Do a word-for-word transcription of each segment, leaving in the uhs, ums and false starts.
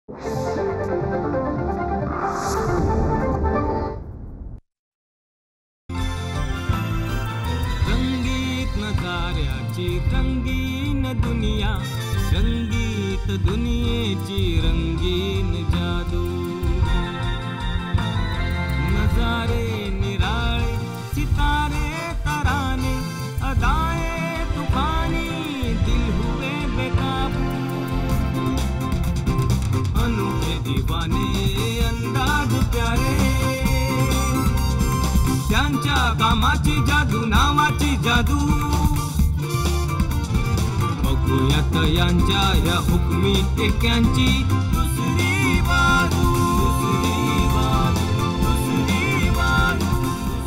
रंगीत नजाऱ्याची रंगीन दुनिया, रंगीत दुनियेची रंगीन जादू, नजारे निराळे सितारे तराने, अदाए तूफानी दिल हुए बेकाबू, अनोखे दीवाने अंदाज प्यारे, त्यांच्या कामाची जादू नावाची जादू, बघूयात यांच्या या हुकमी टेक्यांची दुसरी बाजू, दुसरी बाजू, दुसरी बाजू,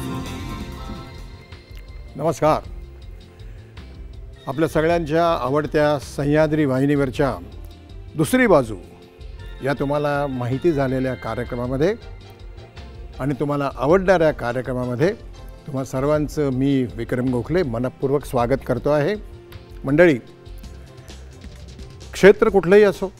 नमस्कार. आपल्या सगळ्यांच्या आवडत्या सह्याद्री वाहिनीवरच्या दुसरी बाजू या तुम्हाला माहिती झालेल्या कार्यक्रमामध्ये आणि तुम्हाला आवडणाऱ्या कार्यक्रमामध्ये तुम्हा सर्वांचं मी विक्रम गोखले मनपूर्वक स्वागत करतो आहे. मंडळी, क्षेत्र कुठलंही असो,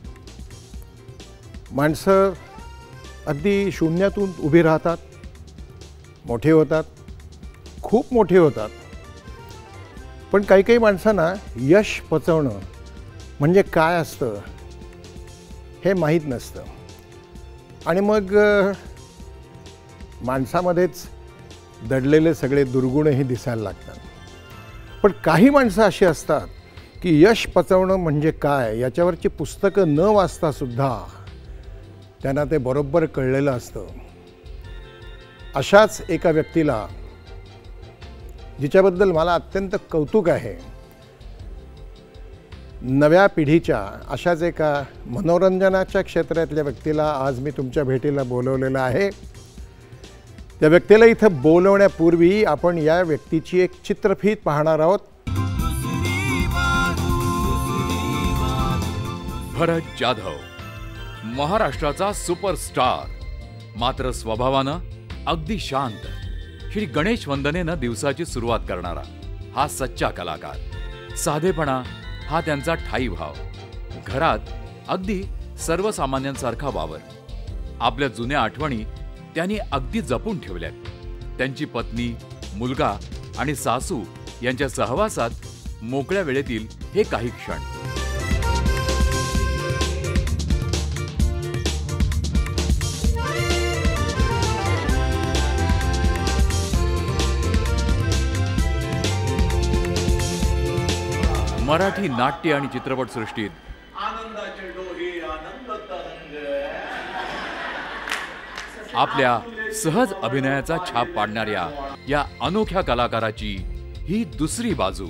माणसं अगदी शून्यातून उभी राहतात, मोठे होतात, खूप मोठे होतात. पण काही काही माणसांना यश पचवणं म्हणजे काय असतं हे माहीत नसतं आणि मग माणसामध्येच दडलेले सगळे दुर्गुणही दिसायला लागतात. पण काही माणसं अशी असतात की यश पचवणं म्हणजे काय याच्यावरची पुस्तकं न वाचतासुद्धा त्यांना ते बरोबर कळलेलं असतं. अशाच एका व्यक्तीला, जिच्याबद्दल मला अत्यंत कौतुक आहे, नव्या पिढीच्या अशाच एका मनोरंजनाच्या क्षेत्रातल्या व्यक्तीला आज मी तुमच्या भेटीला बोलवलेलं आहे. त्या व्यक्तीला इथं बोलवण्यापूर्वी आपण या व्यक्तीची एक चित्रफीत पाहणार आहोत. भरत जाधव, महाराष्ट्राचा सुपरस्टार, मात्र स्वभावानं अगदी शांत. श्री गणेश वंदनेनं दिवसाची सुरुवात करणारा हा सच्चा कलाकार. साधेपणा हा त्यांचा ठायी भाव. घरात अगदी सर्वसामान्यांसारखा वावर. आपल्या जुन्या आठवणी त्यांनी अगदी जपून ठेवल्यात. त्यांची पत्नी, मुलगा आणि सासू यांच्या सहवासात मोकळ्या वेळेतील हे काही क्षण. मराठी नाट्य आणि चित्रपट सृष्टीत आपल्या सहज अभिनयाचा छाप पाडणाऱ्या या अनोख्या कलाकाराची ही दुसरी बाजू.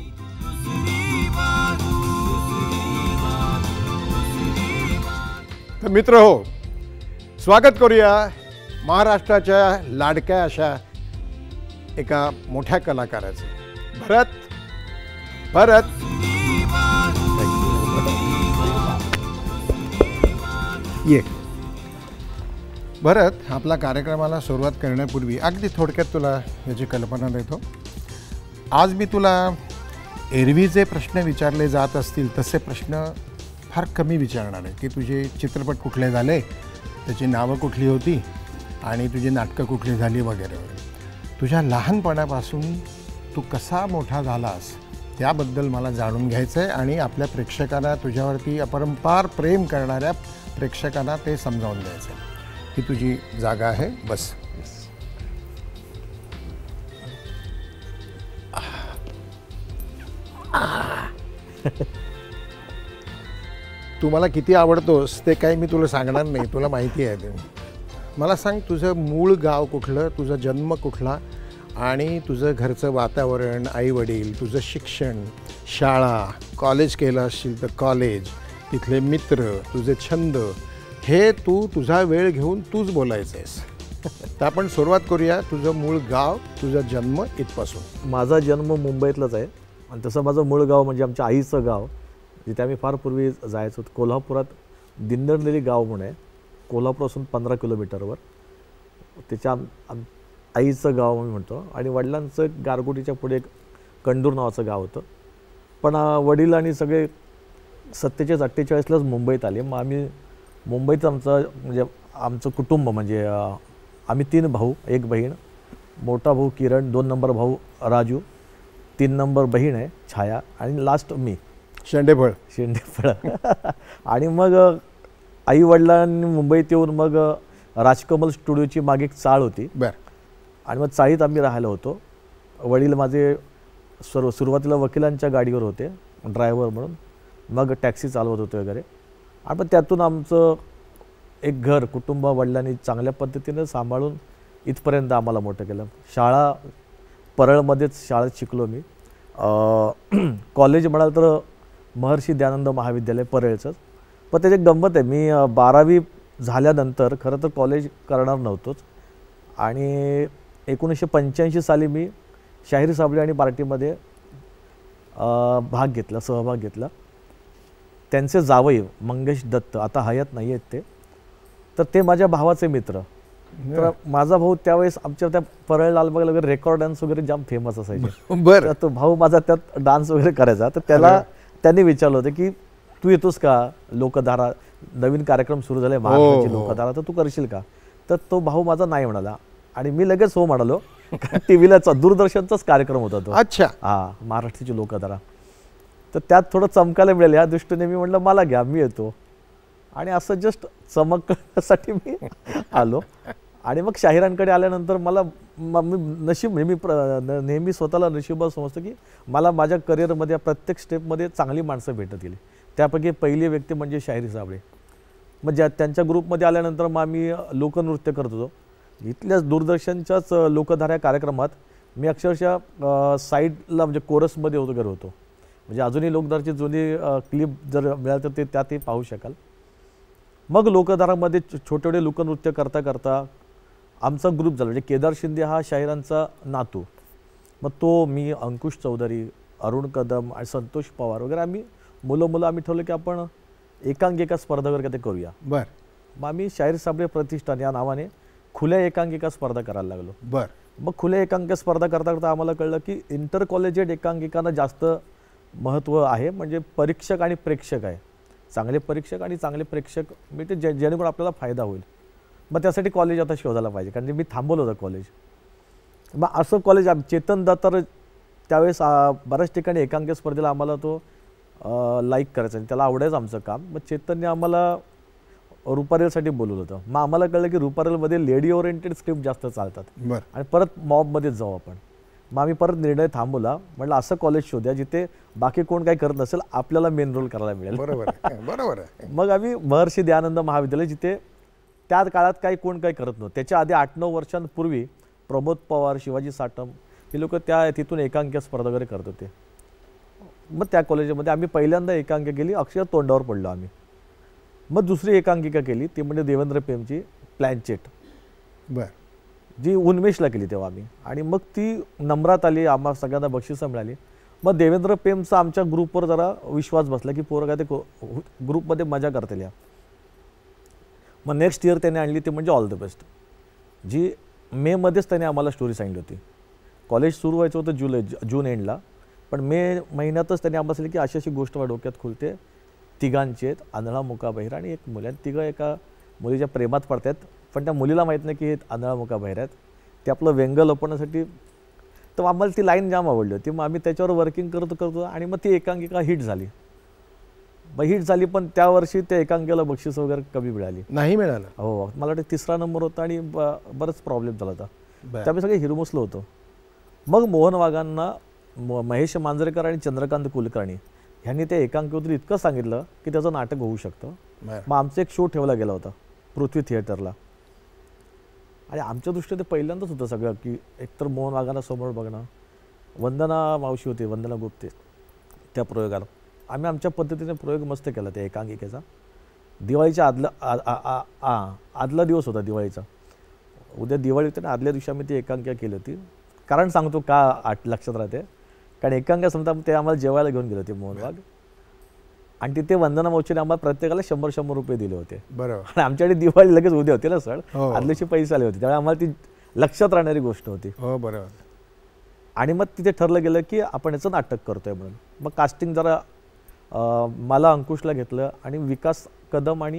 तर मित्र हो, स्वागत करूया महाराष्ट्राच्या लाडक्या अशा एका मोठ्या कलाकाराचं. भरत भरत ये. भरत, आपला कार्यक्रमाला सुरुवात करण्यापूर्वी अगदी थोडक्यात तुला याची कल्पना देतो. आज मी तुला एरवी जे प्रश्न विचारले जात असतील तसे प्रश्न फार कमी विचारणार आहे की तुझे चित्रपट कुठले झाले, त्याची नावं कुठली होती आणि तुझी नाटकं कुठली झाली वगैरे वगैरे. तुझ्या लहानपणापासून तू कसा मोठा झालास त्याबद्दल मला जाणून घ्यायचं आहे आणि आपल्या प्रेक्षकांना, तुझ्यावरती अपरंपार प्रेम करणाऱ्या प्रेक्षकांना ते समजावून द्यायचं आहे. ही तुझी जागा आहे, बस. तू मला किती आवडतोस ते काही मी तुला सांगणार नाही, तुला माहिती आहे ते. मला सांग, तुझं मूळ गाव कुठलं, तुझा जन्म कुठला आणि तुझं घरचं वातावरण, आईवडील, तुझं शिक्षण, शाळा, कॉलेज केलं असशील तर कॉलेज, तिथले मित्र, तुझे छंद, हे तू तुझा वेळ घेऊन तूच बोलायचं आहेस. तर आपण सुरुवात करूया. तुझं मूळ गाव, तुझा जन्म इथपासून. माझा जन्म मुंबईतलाच आहे आणि तसं माझं मूळ गाव म्हणजे आमच्या आईचं गाव, जिथे आम्ही फार पूर्वी जायचो. कोल्हापुरात दिंडरलेली गाव म्हणून आहे, कोल्हापूरपासून पंधरा किलोमीटरवर. त्याच्या आईचं गाव आम्ही म्हणतो आणि वडिलांचं गारगोटीच्या पुढे एक कंडूर नावाचं गाव होतं. पण वडील आणि सगळे सत्तेचाळीस अठ्ठेचाळीसलाच मुंबईत आले. मग आम्ही मुंबईत आमचं म्हणजे आमचं कुटुंब म्हणजे अ, आम्ही तीन भाऊ एक बहीण, मोठा भाऊ किरण, दोन नंबर भाऊ राजू, तीन नंबर बहीण आहे छाया आणि लास्ट मी शेंडेफळ. शेंडेफळ. आणि मग आई वडिलांनी मुंबईत येऊन मग अ, राजकमल स्टुडिओची मागे एक चाळ होती बर. आणि मग चाळीत आम्ही राहायला होतो. वडील माझे सर्व सुरुवातीला वकिलांच्या गाडीवर होते ड्रायव्हर म्हणून, मग टॅक्सी चालवत होते वगैरे. आणि मग त्यातून आमचं एक घर कुटुंब वडिलांनी चांगल्या पद्धतीनं सांभाळून इथपर्यंत आम्हाला मोठं केलं. शाळा परळमध्येच शाळेत शिकलो मी. कॉलेज म्हणाल तर महर्षी दयानंद महाविद्यालय परळचंच. पण त्याची गंमत आहे, मी अ, बारावी झाल्यानंतर खरं तर कॉलेज करणार नव्हतोच आणि एकोणीसशे पंच्याऐंशी साली मी शाहीर साबळे आणि पार्टीमध्ये अ, भाग घेतला सहभाग घेतला. त्यांचे जावई मंगेश दत्त आता हयात नाही आहेत ते, तर ते माझ्या भावाचे मित्र. तर माझा भाऊ त्यावेळेस आमच्या त्या परळ लालबागला वगैरे रेकॉर्ड डान्स वगैरे जाम फेमस असायचे. बर. तर तो भाऊ माझा त्यात डान्स वगैरे करायचा. तर त्याला त्यांनी विचारलं होतं की तू येतोस का, लोकधारा नवीन कार्यक्रम सुरू झाले महाराष्ट्राची हो, हो. लोकधारा, तर तू करशील का. तर तो भाऊ माझा नाही म्हणाला आणि मी लगेच हो म्हणालो. टी व्हीला दूरदर्शनचाच कार्यक्रम होता तो. अच्छा. हा महाराष्ट्राची लोकधारा. तर त्यात थोडं चमकायला मिळेल या दृष्टीने मी म्हटलं मला घ्या मी येतो. आणि असं जस्ट चमकण्यासाठी मी आलो. आणि मग शाहिरांकडे आल्यानंतर मला म- मी नशीब मी प्र- न- नेहमी स्वतःला नशीब समजतो की मला माझ्या करिअरमध्ये प्रत्येक स्टेपमध्ये चांगली माणसं भेटत गेली. त्यापैकी पहिली व्यक्ती म्हणजे शाहीर साबळे. मग ज्या त्यांच्या ग्रुपमध्ये आल्यानंतर मग आम्ही लोकनृत्य करत होतो. इथल्याच दूरदर्शनच्याच लोकधारा कार्यक्रमात मी अक्षरशः अ, साईडला म्हणजे कोरसमध्ये वगैरे होतो. म्हणजे अजूनही लोकधाराची जुनी क्लिप जर मिळाली तर ते त्यातही पाहू शकाल. मग लोकधारामध्ये छोटे छोटे लोकनृत्य करता करता आमचा ग्रुप झाला. म्हणजे केदार शिंदे हा शाहिरांचा नातू, मग तो मी अंकुश चौधरी अरुण कदम आणि संतोष पवार वगैरे आम्ही मुलं मुलं आम्ही ठरवलं की आपण एकांकिका स्पर्धा वगैरे ते करूया. बर. मग आम्ही शाहीर साबळे प्रतिष्ठान या नावाने खुल्या एकांकिका स्पर्धा करायला लागलो. बर. मग खुल्या एकांकिका स्पर्धा करता करता आम्हाला कळलं की इंटर कॉलेजिएट एकांकिकांना जास्त महत्त्व आहे. म्हणजे परीक्षक आणि प्रेक्षक आहे, चांगले परीक्षक आणि चांगले प्रेक्षक मिळते जे जेणेकरून आपल्याला फायदा होईल. मग त्यासाठी कॉलेज आता शोधायला पाहिजे, कारण मी थांबवलं होतं कॉलेज. मग असं कॉलेज चेतन दातार त्यावेळेस आ, बऱ्याच ठिकाणी एकांकिका स्पर्धेला आम्हाला तो लाईक करायचा आणि त्याला आवडायचं आमचं काम. मग चेतनने आम्हाला रुपारेलसाठी बोलवलं होतं. मग आम्हाला कळलं की रुपारेलमध्ये लेडी ओरिएंटेड स्क्रिप्ट जास्त चालतात बर. आणि परत मॉबमध्येच जाऊ आपण. मग आम्ही परत निर्णय थांबवला. म्हटलं असं कॉलेज शोध्या जिथे बाकी कोण काही करत नसेल, आपल्याला मेन रोल करायला मिळेल. बरोबर आहे. बरोबर आहे. मग आम्ही महर्षी दयानंद महाविद्यालय, जिथे त्या काळात काही कोण काही करत नव्हतं. त्याच्या आधी आठ नऊ वर्षांपूर्वी प्रमोद पवार, शिवाजी साटम हे लोक त्या तिथून एकांकिका स्पर्धा वगैरे करत होते. मग त्या कॉलेजमध्ये आम्ही पहिल्यांदा एकांकिका केली, अक्षर तोंडावर पडलो आम्ही. मग दुसरी एकांकिका केली ती म्हणजे देवेंद्र पेमची प्लॅनचेट, बर. जी उन्मेषला केली तेव्हा आम्ही. आणि मग ती नम्रात आली, आम्हाला सगळ्यांना बक्षिसं मिळाली. मग देवेंद्र पेमचा आमच्या ग्रुपवर जरा विश्वास बसला की पोरं काय ते ग्रुपमध्ये मजा करतील या. मग नेक्स्ट इयर त्याने आणली ती म्हणजे ऑल द बेस्ट, जी मेमध्येच त्याने आम्हाला स्टोरी सांगितली होती. कॉलेज सुरू व्हायचं होतं जुलै जून एंडला, पण मे महिन्यातच त्यांनी आम्हाला सांगितलं की अशी अशी गोष्ट डोक्यात खुलते. तिघांचे आहेत, आंधळा मुका बहिरा आणि एक मुली, आणि तिघं एका मुलीच्या प्रेमात पडतात. पण त्या मुलीला माहीत नाही की हे आंधळा मुका बहिरा आहेत. ते आपलं व्यंग लपवण्यासाठी, तर आम्हाला ती लाईन जाम आवडली होती. मग आम्ही त्याच्यावर वर्किंग करतो करतो आणि मग ती एकांकिका हिट झाली. मग हिट झाली, पण त्या वर्षी त्या एकांकिकेला बक्षीस वगैरे कमी मिळाली. नाही मिळालं. हो, मला वाटतं तिसरा नंबर होता आणि ब बरंच प्रॉब्लेम झाला होता. बर. त्यामुळे सगळे हिरमुसलं होतं. मग मोहन वाघांना म महेश मांजरेकर आणि चंद्रकांत कुलकर्णी ह्यांनी ते एकांकिकेतून इतकं सांगितलं की त्याचं नाटक होऊ शकतं. बर. मग आमचा एक शो ठेवला गेला होता पृथ्वी थिएटरला. आणि आमच्या दृष्टीने पहिल्यांदाच होतं सगळं की एकतर मोहन वाघांना समोर बघणं, वंदना मावशी होती, वंदना गुप्ते, त्या प्रयोगाला आम्ही आमच्या पद्धतीने प्रयोग मस्त केला त्या एकांकिकेचा. दिवाळीच्या आदला आ आ आ आदला दिवस होता दिवाळीचा. उद्या दिवाळी होती ना, आदल्या दिवशी आम्ही ती एकांकिका केली होती. कारण सांगतो का आठ लक्षात राहते, कारण एकांकिका समजा ते आम्हाला जेवायला घेऊन गेले होते मोहन वाघ, आणि तिथे वंदना मावशीने आम्हाला प्रत्येकाला शंभर शंभर रुपये दिले होते. बरोबर. आणि आमच्याकडे दिवाळी लगेच उद्या होती ना सण, हो. आदल्या दिवशी पैसे आले होते, त्यामुळे आम्हाला ती लक्षात राहणारी गोष्ट होती. हो बरोबर. आणि मग तिथे ठरलं गेलं की आपण याचं नाटक करतोय म्हणून. मग कास्टिंग जरा अं, मला अंकुशला घेतलं आणि विकास कदम आणि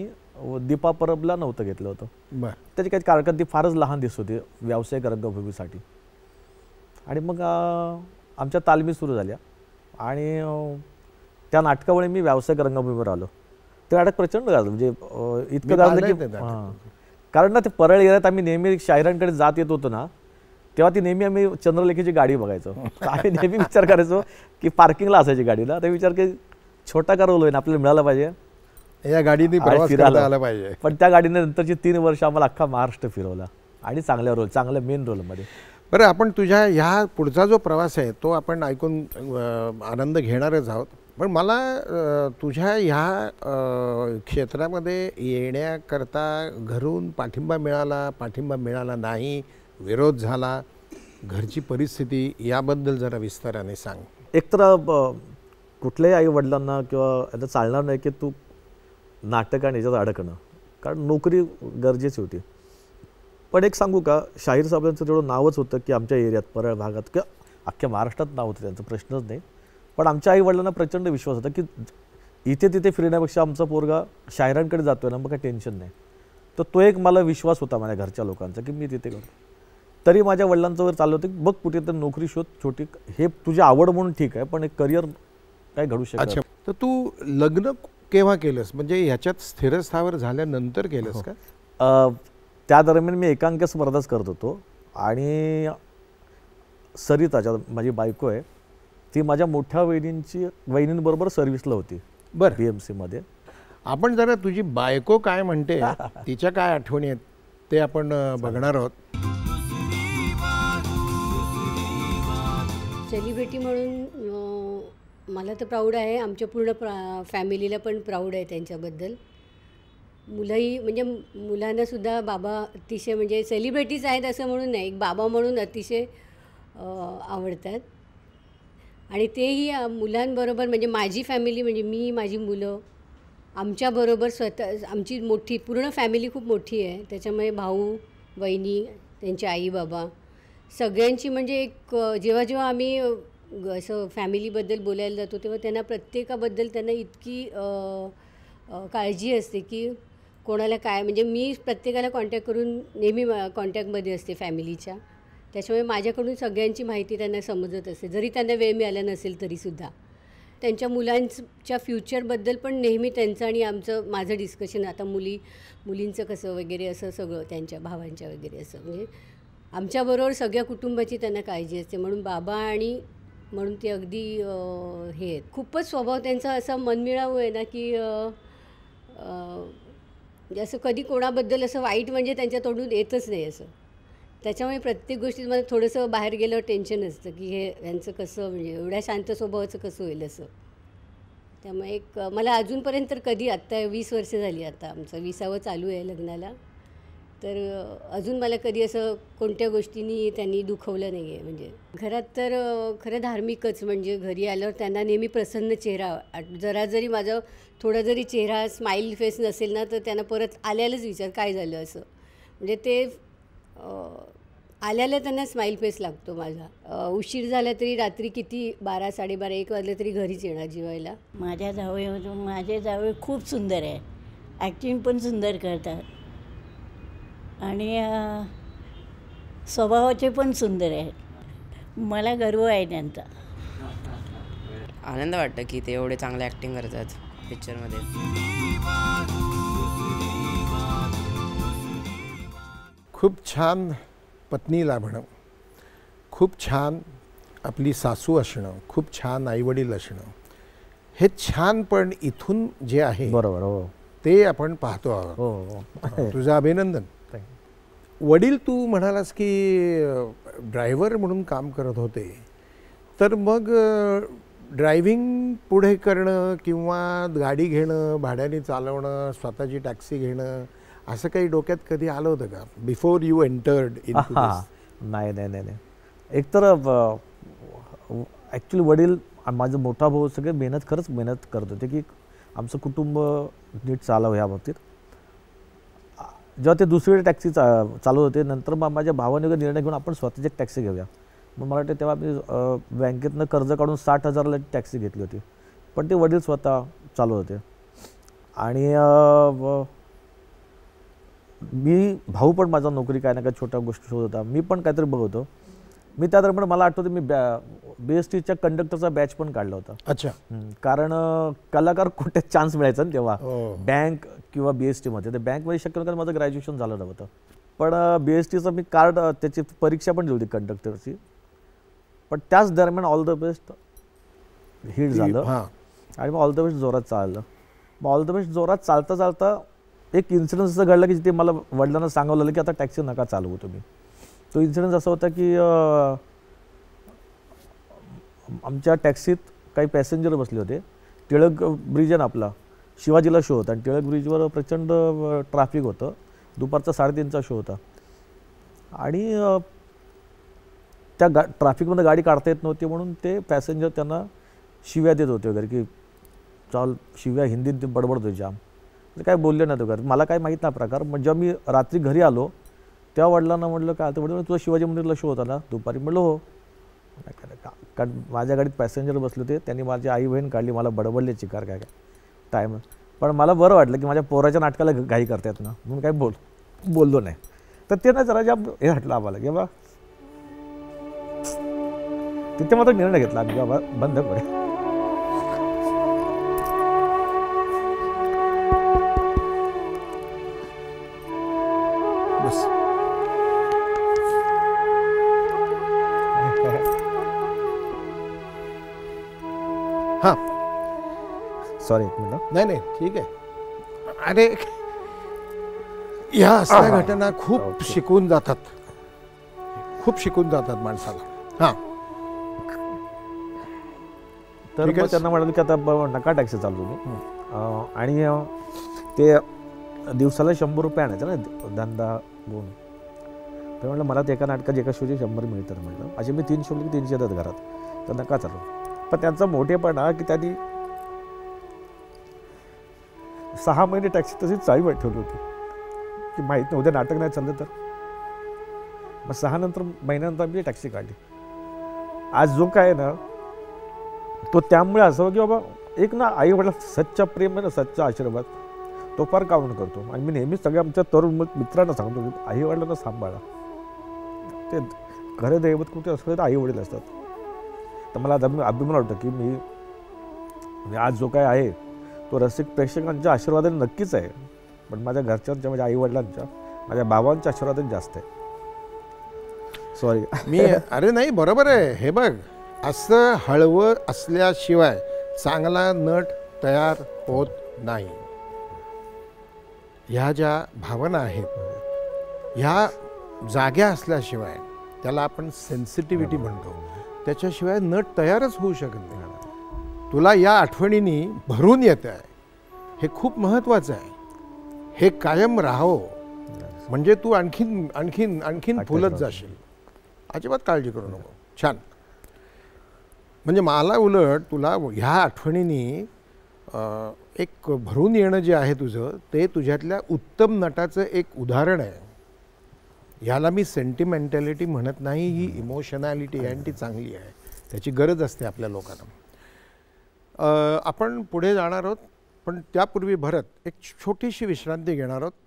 दीपा परबला नव्हतं घेतलं होतं. बरं. त्याची काही कारकीर्द ती फारच लहान दिसत होती व्यावसायिक रंगभूमीसाठी. आणि मग आमच्या तालमी सुरू झाल्या आणि त्या नाटकामुळे मी व्यावसायिक रंगभूमीवर आलो. ते नाटक प्रचंड गाजलं, म्हणजे इतकं गाजलं की हां, कारण ना ते परळ एरियात आम्ही नेहमी शाहिरांकडे जात येत होतो ना, तेव्हा ती नेहमी आम्ही चंद्रलेखेची गाडी बघायचो. आम्ही नेहमी विचार करायचो की पार्किंगला असायची गाडीला, तर विचार की छोटा का रोल होईल आपल्याला मिळाला पाहिजे, या गाडीने प्रवास करता आला पाहिजे. पण त्या गाडीने नंतरची तीन वर्ष आम्हाला अख्खा महाराष्ट्र फिरवला आणि चांगल्या रोल चांगल्या मेन रोलमध्ये. बरं, आपण तुझ्या ह्या पुढचा जो प्रवास आहे तो आपण ऐकून आनंद घेणारच आहोत. पण मला तुझ्या ह्या क्षेत्रामध्ये येण्याकरता घरून पाठिंबा मिळाला, पाठिंबा मिळाला नाही, विरोध झाला, घरची परिस्थिती याबद्दल जरा विस्ताराने सांग. एकतर कुठल्याही आई वडिलांना किंवा आता चालणार नाही की तू नाटक आणि याच्यात अडकणं, कारण नोकरी गरजेची होती. पण एक सांगू का, शाहीर साहेबांचं तेवढं नावच होतं की आमच्या एरियात परळ भागात किंवा अख्ख्या महाराष्ट्रात नाव होतं, त्यांचा प्रश्नच नाही. पण आमच्या आई वडिलांना प्रचंड विश्वास होता की इथे तिथे फिरण्यापेक्षा आमचा पोरगा शाहिरांकडे जातोय ना, मग काही टेन्शन नाही. तर तो एक मला विश्वास होता माझ्या घरच्या लोकांचा की मी तिथे करतो. तरी माझ्या वडिलांचं वर चाललं होतं की बघ कुठे तर नोकरी शोध छोटी, हे तुझी आवड म्हणून ठीक आहे, पण एक करिअर काय घडू शकत. अच्छा, तर तू लग्न केव्हा केलंस, म्हणजे ह्याच्यात स्थिरस्थावर झाल्यानंतर केलंस का? त्या दरम्यान मी एकांकिका स्पर्धाच करत होतो आणि सरिता ज्या माझी बायको आहे ती माझ्या मोठ्या वहिनींची वहिनींबरोबर सर्व्हिसला होती. बरं. बी एम सीमध्ये. आपण जरा तुझी बायको काय म्हणते, तिच्या काय आठवणी आहेत ते आपण बघणार आहोत. सेलिब्रिटी म्हणून मला तर प्राऊड आहे, आमच्या पूर्ण प्रा फॅमिलीला पण प्राऊड आहे त्यांच्याबद्दल. मुलंही म्हणजे मुलांनासुद्धा बाबा अतिशय म्हणजे सेलिब्रिटीज आहेत असं म्हणून नाही, एक बाबा म्हणून अतिशय आवडतात. आणि तेही मुलांबरोबर म्हणजे माझी फॅमिली म्हणजे मी माझी मुलं आमच्याबरोबर स्वतः आमची मोठी पूर्ण फॅमिली खूप मोठी आहे, त्याच्यामुळे भाऊ वहिनी त्यांचे आई बाबा सगळ्यांची म्हणजे एक जेव्हा जेव्हा आम्ही असं फॅमिलीबद्दल बोलायला जातो तेव्हा त्यांना प्रत्येकाबद्दल त्यांना इतकी काळजी असते की कोणाला काय म्हणजे मी प्रत्येकाला कॉन्टॅक्ट करून नेहमी कॉन्टॅक्टमध्ये असते फॅमिलीच्या, त्याच्यामुळे माझ्याकडून सगळ्यांची माहिती त्यांना समजत असते जरी त्यांना वेळ मिळाला नसेल तरीसुद्धा. त्यांच्या मुलांच्या फ्युचरबद्दल पण नेहमी त्यांचं आणि आमचं माझं डिस्कशन, आता मुली मुलींचं कसं वगैरे असं सगळं त्यांच्या भावांच्या वगैरे असं म्हणजे आमच्याबरोबर सगळ्या कुटुंबाची त्यांना काळजी असते. म्हणून बाबा आणि म्हणून ते अगदी हे आहेत. खूपच स्वभाव त्यांचा असा मनमिळावू आहे ना की असं कधी कोणाबद्दल असं वाईट म्हणजे त्यांच्या तोंडून येतच नाही असं. त्याच्यामुळे प्रत्येक गोष्टीत मला थोडंसं बाहेर गेल्यावर टेन्शन असतं की हे यांचं कसं म्हणजे एवढ्या शांत स्वभावाचं कसं होईल असं. त्यामुळे एक मला अजूनपर्यंत तर कधी आत्ता वीस वर्ष झाली, आता आमचं विसावं चालू आहे लग्नाला, तर अजून मला कधी असं कोणत्या गोष्टींनी त्यांनी दुखवलं नाही आहे. म्हणजे घरात तर खरं धार्मिकच, म्हणजे घरी आल्यावर त्यांना नेहमी प्रसन्न चेहरा, जरा जरी माझं थोडा जरी चेहरा स्माईल फेस नसेल ना तर त्यांना परत आल्यालाच विचार काय झालं असं, म्हणजे ते आल्याला त्यांना स्माईल फेस लागतो माझा. उशीर झाला तरी रात्री किती बारा साडेबारा एक वाजले तरी घरीच येणार जेवायला. माझ्या जावई माझे जावई खूप सुंदर आहे, ॲक्टिंग पण सुंदर करतात आणि स्वभावाचे पण सुंदर आहेत. मला गर्व आहे त्यांचा. आनंद वाटतं की ते एवढे चांगले ॲक्टिंग करतात पिक्चरमध्ये. खूप छान पत्नी लाभणं, खूप छान आपली सासू असणं, खूप छान आईवडील असणं, हे छान पण इथून जे आहे बरोबर हो ते आपण पाहतो आहोत. हो तुझं अभिनंदन. वडील तू म्हणालास की ड्रायव्हर म्हणून काम करत होते, तर मग ड्रायव्हिंग पुढे करणं किंवा गाडी घेणं, भाड्याने चालवणं, स्वतःची टॅक्सी घेणं, असं काही डोक्यात कधी आलं होतं का before you entered into this? नाही नाही नाही नाही एकतर ॲक्च्युली वडील माझा मोठा भाऊ सगळे मेहनत खरंच मेहनत करत होते की आमचं कुटुंब नीट चालावं ह्या बाबतीत. जेव्हा ते दुसरीकडे टॅक्सी चा चालवत होते नंतर मग माझ्या भावाने निर्णय घेऊन आपण स्वतःची एक टॅक्सी घेऊया. मग मला वाटतं तेव्हा मी बँकेतनं कर्ज काढून साठ हजाराला टॅक्सी घेतली होती, पण ते वडील स्वतः चालवत होते. आणि मी भाऊ पण माझा नोकरी काय ना काय छोट्या गोष्टी शोधत होता, मी पण काहीतरी बघतो. मी त्या दरम्यान मला आठवतं मी बॅ बी एस टीच्या कंडक्टरचा बॅच पण काढला होता. अच्छा. कारण अ, कलाकार कुठे चान्स मिळायचा ना तेव्हा हो. बँक किंवा बी एस टीमध्ये. तर बँकमध्ये शक्य कारण माझं ग्रॅज्युएशन झालं नव्हतं, पण बी एस टीचं मी कार्ड त्याची परीक्षा पण दिली होती कंडक्टरची. पण त्याच दरम्यान ऑल द बेस्ट हिट झालं हां. आणि मग ऑल द बेस्ट जोरात चाललं. मग ऑल द बेस्ट जोरात चालता चालता एक इन्सिडन्स असं घडलं की जिथे मला वडिलांना सांगावं लागलं की आता टॅक्सी नका चालवू तुम्ही. तो इन्सिडन्स असा होता की आमच्या टॅक्सीत काही पॅसेंजर बसले होते. टिळक ब्रिज आहे ना आपला, शिवाजीला शो होता आणि टिळक ब्रिजवर प्रचंड ट्रॅफिक होतं. दुपारचा साडेतीनचा शो होता आणि त्या गा ट्रॅफिकमध्ये गाडी काढता येत नव्हती म्हणून ते पॅसेंजर त्यांना शिव्या देत होते वगैरे की चाल शिव्या हिंदीत ते बडबडतो जाम. म्हणजे काय बोलले नाही तो घर. मला काय माहीत नाही प्रकार. मग जेव्हा मी रात्री घरी आलो तेव्हा वडिलांना म्हटलं काय तर म्हटलं तुझा शिवाजी मंदिरला शो होता ना दुपारी. म्हटलं हो. कारण माझ्या गाडीत पॅसेंजर बसले होते, त्यांनी माझी आई बहीण काढली, मला बडबडले चिकार काय काय टाईम. पण मला बरं वाटलं की माझ्या पोराच्या नाटकाला घाई करतात ना म्हणून काय बोल बोललो नाही. तर ते ना जरा ज्या हे हटलं आम्हाला की बाबा तिथे मात्र निर्णय घेतला आम्ही बाबा बंद करे. बस हां. सॉरी एक मिनिट. नाही नाही ठीक आहे. अरे ह्या असल्या घटना खूप शिकून जातात, खूप शिकून जातात माणसाला. हां. तर ठीक आहे. मग त्यांना म्हणाले की आता ब- नका टॅक्सी चालू तुम्ही. अं, आणि अं, ते दिवसाला शंभर रुपये आणायचं ना धंदा घेऊन. तर म्हटलं मला ते एका नाटकाचे एका शोचे शंभर मिळतात. म्हटलं असे मी तीन शो की तीनशे येतात घरात, तर नका चालू. पण त्यांचा मोठेपणा की त्यांनी सहा महिने टॅक्सी तशीच चावी ठेवली होती की माहीत नव्हतं उद्या नाटक नाही चाललं तर. मग सहा नंतर महिन्यानंतर मी टॅक्सी काढली. आज जो काय आहे ना तो त्यामुळे असावं की बाबा एक ना आई वडिला सच्चा प्रेम आहे ना, सच्चा आशीर्वाद तो फार काउंट करतो. आणि मी नेहमीच सगळ्या आमच्या तरुण मित्रांना सांगतो की आई वडिलांना सांभाळा. ते घरे दैवत कुठे असलं तर आई वडील असतात. तर मला आता मी अभिमान वाटतं की मी म्हणजे आज जो काय आहे तो रसिक प्रेक्षकांच्या आशीर्वादाने नक्कीच आहे, पण माझ्या घरच्यांच्या माझ्या आई वडिलांच्या माझ्या बाबांच्या आशीर्वादाने जास्त आहे. सॉरी मी अरे नाही बरोबर आहे. हे बघ असं हळवं असल्याशिवाय चांगला नट तयार होत नाही. ह्या ज्या भावना आहेत ह्या जाग्या असल्याशिवाय, त्याला आपण सेन्सिटिव्हिटी म्हणतो, त्याच्याशिवाय नट तयारच होऊ शकत नाही. तुला या आठवणींनी भरून येत आहे हे खूप महत्त्वाचं आहे. हे कायम राहावं म्हणजे तू आणखीन आणखीन आणखीन फुलत जाशील. अजिबात काळजी करू नको. छान. म्हणजे मला उलट तुला ह्या आठवणींनी एक भरून येणं जे आहे तुझं ते तुझ्यातल्या उत्तम नटाचं एक उदाहरण आहे. ह्याला मी सेंटिमेंटॅलिटी म्हणत नाही, ही इमोशनॅलिटी आहे आणि ती चांगली आहे. त्याची गरज असते आपल्या लोकांना. आपण पुढे जाणार आहोत, पण त्यापूर्वी भरत एक छोटीशी विश्रांती घेणार आहोत.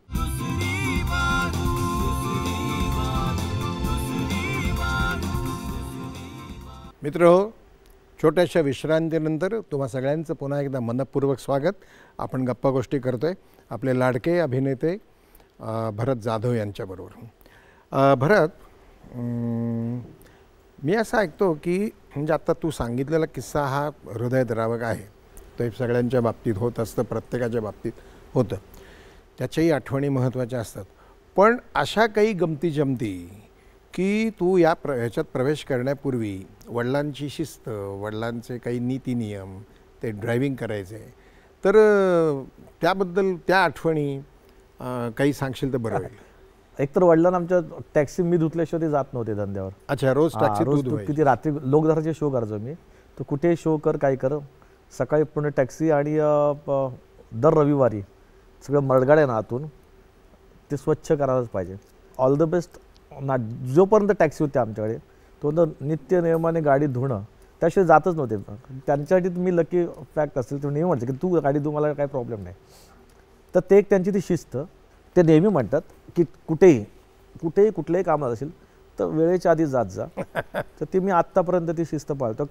मित्रहो, छोट्याशा विश्रांतीनंतर तुम्हा सगळ्यांचं पुन्हा एकदा मनपूर्वक स्वागत. आपण गप्पा गोष्टी करतोय आपले लाडके अभिनेते भरत जाधव यांच्याबरोबर. भरत, मी असं ऐकतो की म्हणजे आता तू सांगितलेला किस्सा हा हृदयद्रावक आहे. तो सगळ्यांच्या बाबतीत होत असतं, प्रत्येकाच्या बाबतीत होतं. त्याच्याही आठवणी महत्त्वाच्या असतात. पण अशा काही गमती जमती की तू या प्र ह्याच्यात प्रवेश करण्यापूर्वी वडिलांची शिस्त, वडिलांचे काही नीती नियम, ते ड्रायव्हिंग करायचे, तर त्याबद्दल त्या आठवणी काही सांगशील तर बरं होईल. एकतर वडिलांना आमच्या टॅक्सी मी धुतल्याशिवाय ते जात नव्हते धंद्यावर. अच्छा, रोज टॅक्सी रोज किती रात्री लोकधाराचे शो करायचो मी. तर कुठे शो कर काय कर, सकाळी पुणे टॅक्सी आणि दर रविवारी सगळं मडगाड आहे ना आतून ते स्वच्छ करायलाच पाहिजे. ऑल द बेस्ट ना. जोपर्यंत टॅक्सी होती आमच्याकडे तो नित्य नियमाने गाडी धुणं, त्याशिवाय जातच नव्हते. त्यांच्यासाठी तुम्ही लकी फॅक्ट असेल तर नेहमी म्हणायचं की तू गाडी धु, मला काही प्रॉब्लेम नाही. तर ते एक त्यांची ती शिस्त ते नेहमी म्हणतात की कुठेही कुठेही कुठलंही काम असेल तर वेळेच्या आधी जात जा. तर ती मी आत्तापर्यंत ती शिस्त पाळतो.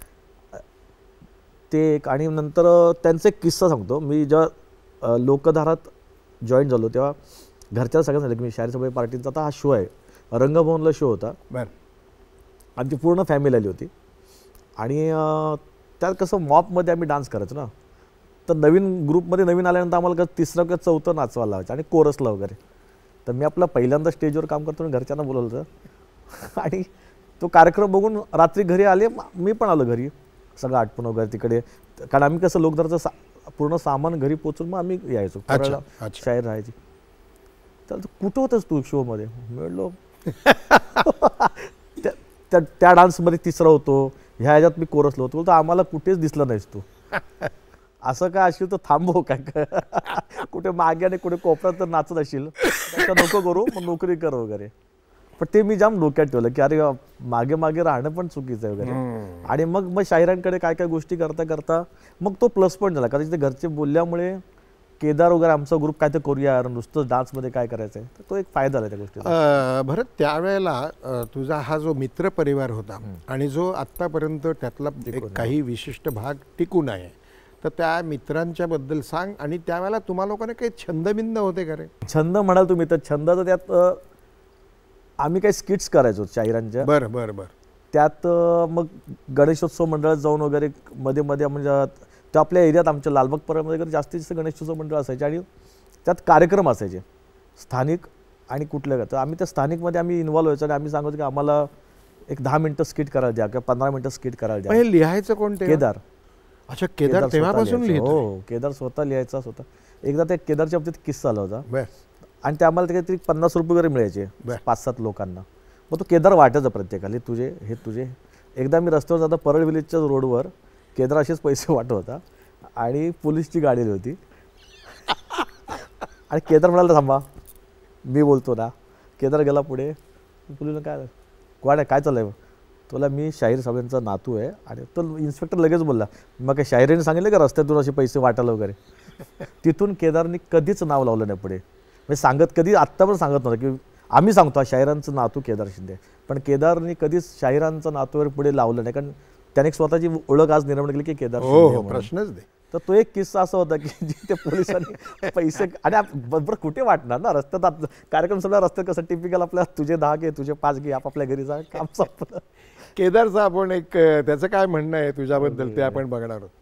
ते एक आणि नंतर त्यांचा एक किस्सा सांगतो. मी जेव्हा लोकधारात जॉईन झालो तेव्हा घरच्या सगळ्यांना सांगितलं की मी शाहीर सभा पार्टीचा आता हा शो आहे, रंगभवनला शो होता. बरं. आमची पूर्ण फॅमिली आली होती आणि त्यात कसं मॉपमध्ये आम्ही डान्स करायचो ना, तर नवीन ग्रुपमध्ये नवीन आल्यानंतर आम्हाला कसं तिसरं किंवा चौथं नाचवायला लावायचं आणि कोरसला वगैरे. तर मी आपला पहिल्यांदा स्टेजवर काम करतो आणि घरच्यांना बोलवलं होतं आणि तो कार्यक्रम बघून रात्री घरी आले. मी पण आलो घरी सगळं आटपून वगैरे तिकडे, कारण आम्ही कसं लोकधाराचं सा पूर्ण सामान घरी पोचून मग आम्ही यायचो शाहीर राहायची. तर कुठं होतंस तू शोमध्ये? मिळलो त्या त्या डान्समध्ये तिसरा होतो, ह्या ह्याच्यात मी कोरसलो होतो. बोलतो आम्हाला कुठेच दिसलं नाहीस तू. असं काय असेल तर थांबव, काय कुठे मागे आणि कुठे कोपऱ्यात तर नाचत असेल तर नको करू, मग नोकरी कर वगैरे. पण ते मी जाम डोक्यात ठेवलं की अरे मागे मागे राहणं पण चुकीचं आहे वगैरे. आणि मग मग शाहिरांकडे काय काय गोष्टी करता करता मग तो प्लस पॉईंट झाला, कारण ते घरचे बोलल्यामुळे केदार वगैरे आमचा ग्रुप काय तर करूया यार, नुसतं डान्समध्ये काय करायचं आहे, तर तो एक फायदा झाला त्या गोष्टीचा. भरत, त्यावेळेला तुझा हा जो मित्र परिवार होता आणि जो आत्तापर्यंत त्यातला काही विशिष्ट भाग टिकून आहे, तर त्या मित्रांच्या बद्दल सांग. आणि त्यावेळेला तुम्हा लोकांना काही छंदबिंद होते का रे? छंद म्हणाल तुम्ही तर छंदाचं त्यात आम्ही काही स्किट्स करायचो शाहिरांच्या. बरं बरं बरं. त्यात मग गणेशोत्सव मंडळात जाऊन वगैरे मध्ये मध्ये म्हणजे त्या आपल्या एरियात आमच्या लालबाग परळमध्ये वगैरे जास्तीत जास्त गणेशोत्सव मंडळ असायचे आणि त्यात कार्यक्रम असायचे स्थानिक आणि कुठल्या. तर आम्ही त्या स्थानिकमध्ये आम्ही इन्व्हॉल्व व्हायचो आणि आम्ही सांगायचो की आम्हाला एक दहा मिनटं स्किट करायला द्या किंवा पंधरा मिनटं स्किट करायला द्या. हे लिहायचं कोणते? केदार. अच्छा, केदार तेव्हापासून लिहितो? हो, केदार स्वतः लिहायचा स्वतः. एकदा त्या केदारच्या बाबतीत किस्सा आला होता. बरं. आणि ते आम्हाला काहीतरी पन्नास रुपये वगैरे मिळायचे पाच सात लोकांना. मग तो केदार वाटायचा प्रत्येकाला, तुझे हे तुझे. एकदा मी रस्त्यावर जाता परळ विलेजच्या रोडवर केदार असेच पैसे वाटत होता आणि पोलीसची गाडी आली होती आणि केदार म्हणाला थांबा मी बोलतो ना. केदार गेला पुढे. पोलीस काय कोण आहे, काय चाललं आहे? तुला मी शाहीर साहेबांचा नातू आहे. आणि तो इन्स्पेक्टर लगेच बोलला, मग काय शाहिरीने सांगितलं का रस्त्यातून असे पैसे वाटायला वगैरे? तिथून केदारनी कधीच नाव लावलं नाही पुढे. म्हणजे सांगत कधी आत्ता पण सांगत नव्हतं की आम्ही सांगतो शाहिरांचं नातू केदार शिंदे, पण केदारनी कधीच शाहिरांचं नातूवर पुढे लावलं नाही, कारण त्याने स्वतःची ओळख आज निर्माण केली की केदार शिंदे. प्रश्नच नाही. तर तो एक किस्सा असा होता की जिथे पोलिसांनी पैसे आणि बरोबर कुठे वाटणार ना, रस्त्यात कार्यक्रम सगळ्या रस्त्यात कसं टिपिकल आपल्या तुझे दहा घे तुझे पाच घे आपापल्या घरी जा काम संपलं. केदारचं आपण एक त्याचं काय म्हणणं आहे तुझ्याबद्दल ते आपण बघणार आहोत.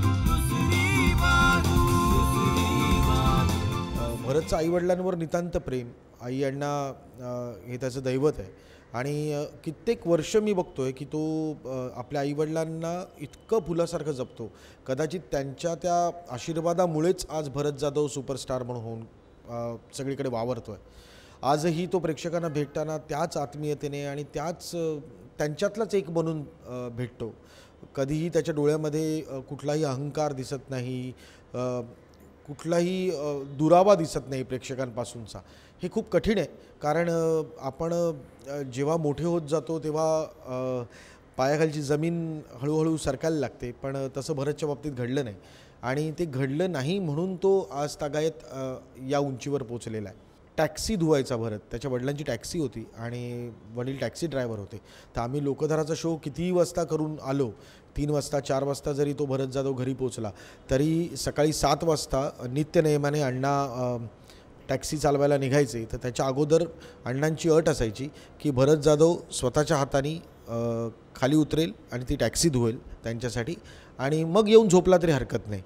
भरतचं आईवडिलांवर नितांत प्रेम, आई यांना हे त्याचं दैवत आहे. आणि कित्येक वर्ष मी बघतोय की तो आपल्या आईवडिलांना इतकं फुलासारखं जपतो. कदाचित त्यांच्या त्या आशीर्वादामुळेच आज भरत जाधव सुपरस्टार म्हणून होऊन सगळीकडे वावरतो आहे. आजही तो प्रेक्षकांना भेटताना त्याच आत्मीयतेने आणि त्याच त्यांच्यातलाच एक म्हणून भेटतो. कधीही त्याच्या डोळ्यामध्ये कुठलाही अहंकार दिसत नाही, कुठलाही दुरावा दिसत नाही प्रेक्षकांपासूनचा. हे खूप कठीण आहे, कारण आपण जेव्हा मोठे होत जातो तेव्हा पायाखालची जमीन हळूहळू सरकायला लागते. पण तसं भरतच्या बाबतीत घडलं नाही आणि ते घडलं नाही म्हणून तो आज तागायत या उंचीवर पोचलेला आहे. टॅक्सी धुवायचा भरत, त्याच्या वडिलांची टॅक्सी होती आणि वडील टॅक्सी ड्रायव्हर होते. तर आम्ही लोकधाराचा शो कितीही वाजता करून आलो, तीन वाजता चार वाजता जरी तो भरत जाधव घरी पोचला तरी सकाळी सात वाजता नित्यनेमाने अण्णा टॅक्सी चालवायला निघायचे. तर त्याच्या अगोदर अण्णांची अट असायची की भरत जाधव स्वतःच्या हाताने खाली उतरेल आणि ती टॅक्सी धुवेल त्यांच्यासाठी आणि मग येऊन झोपला तरी हरकत नाही.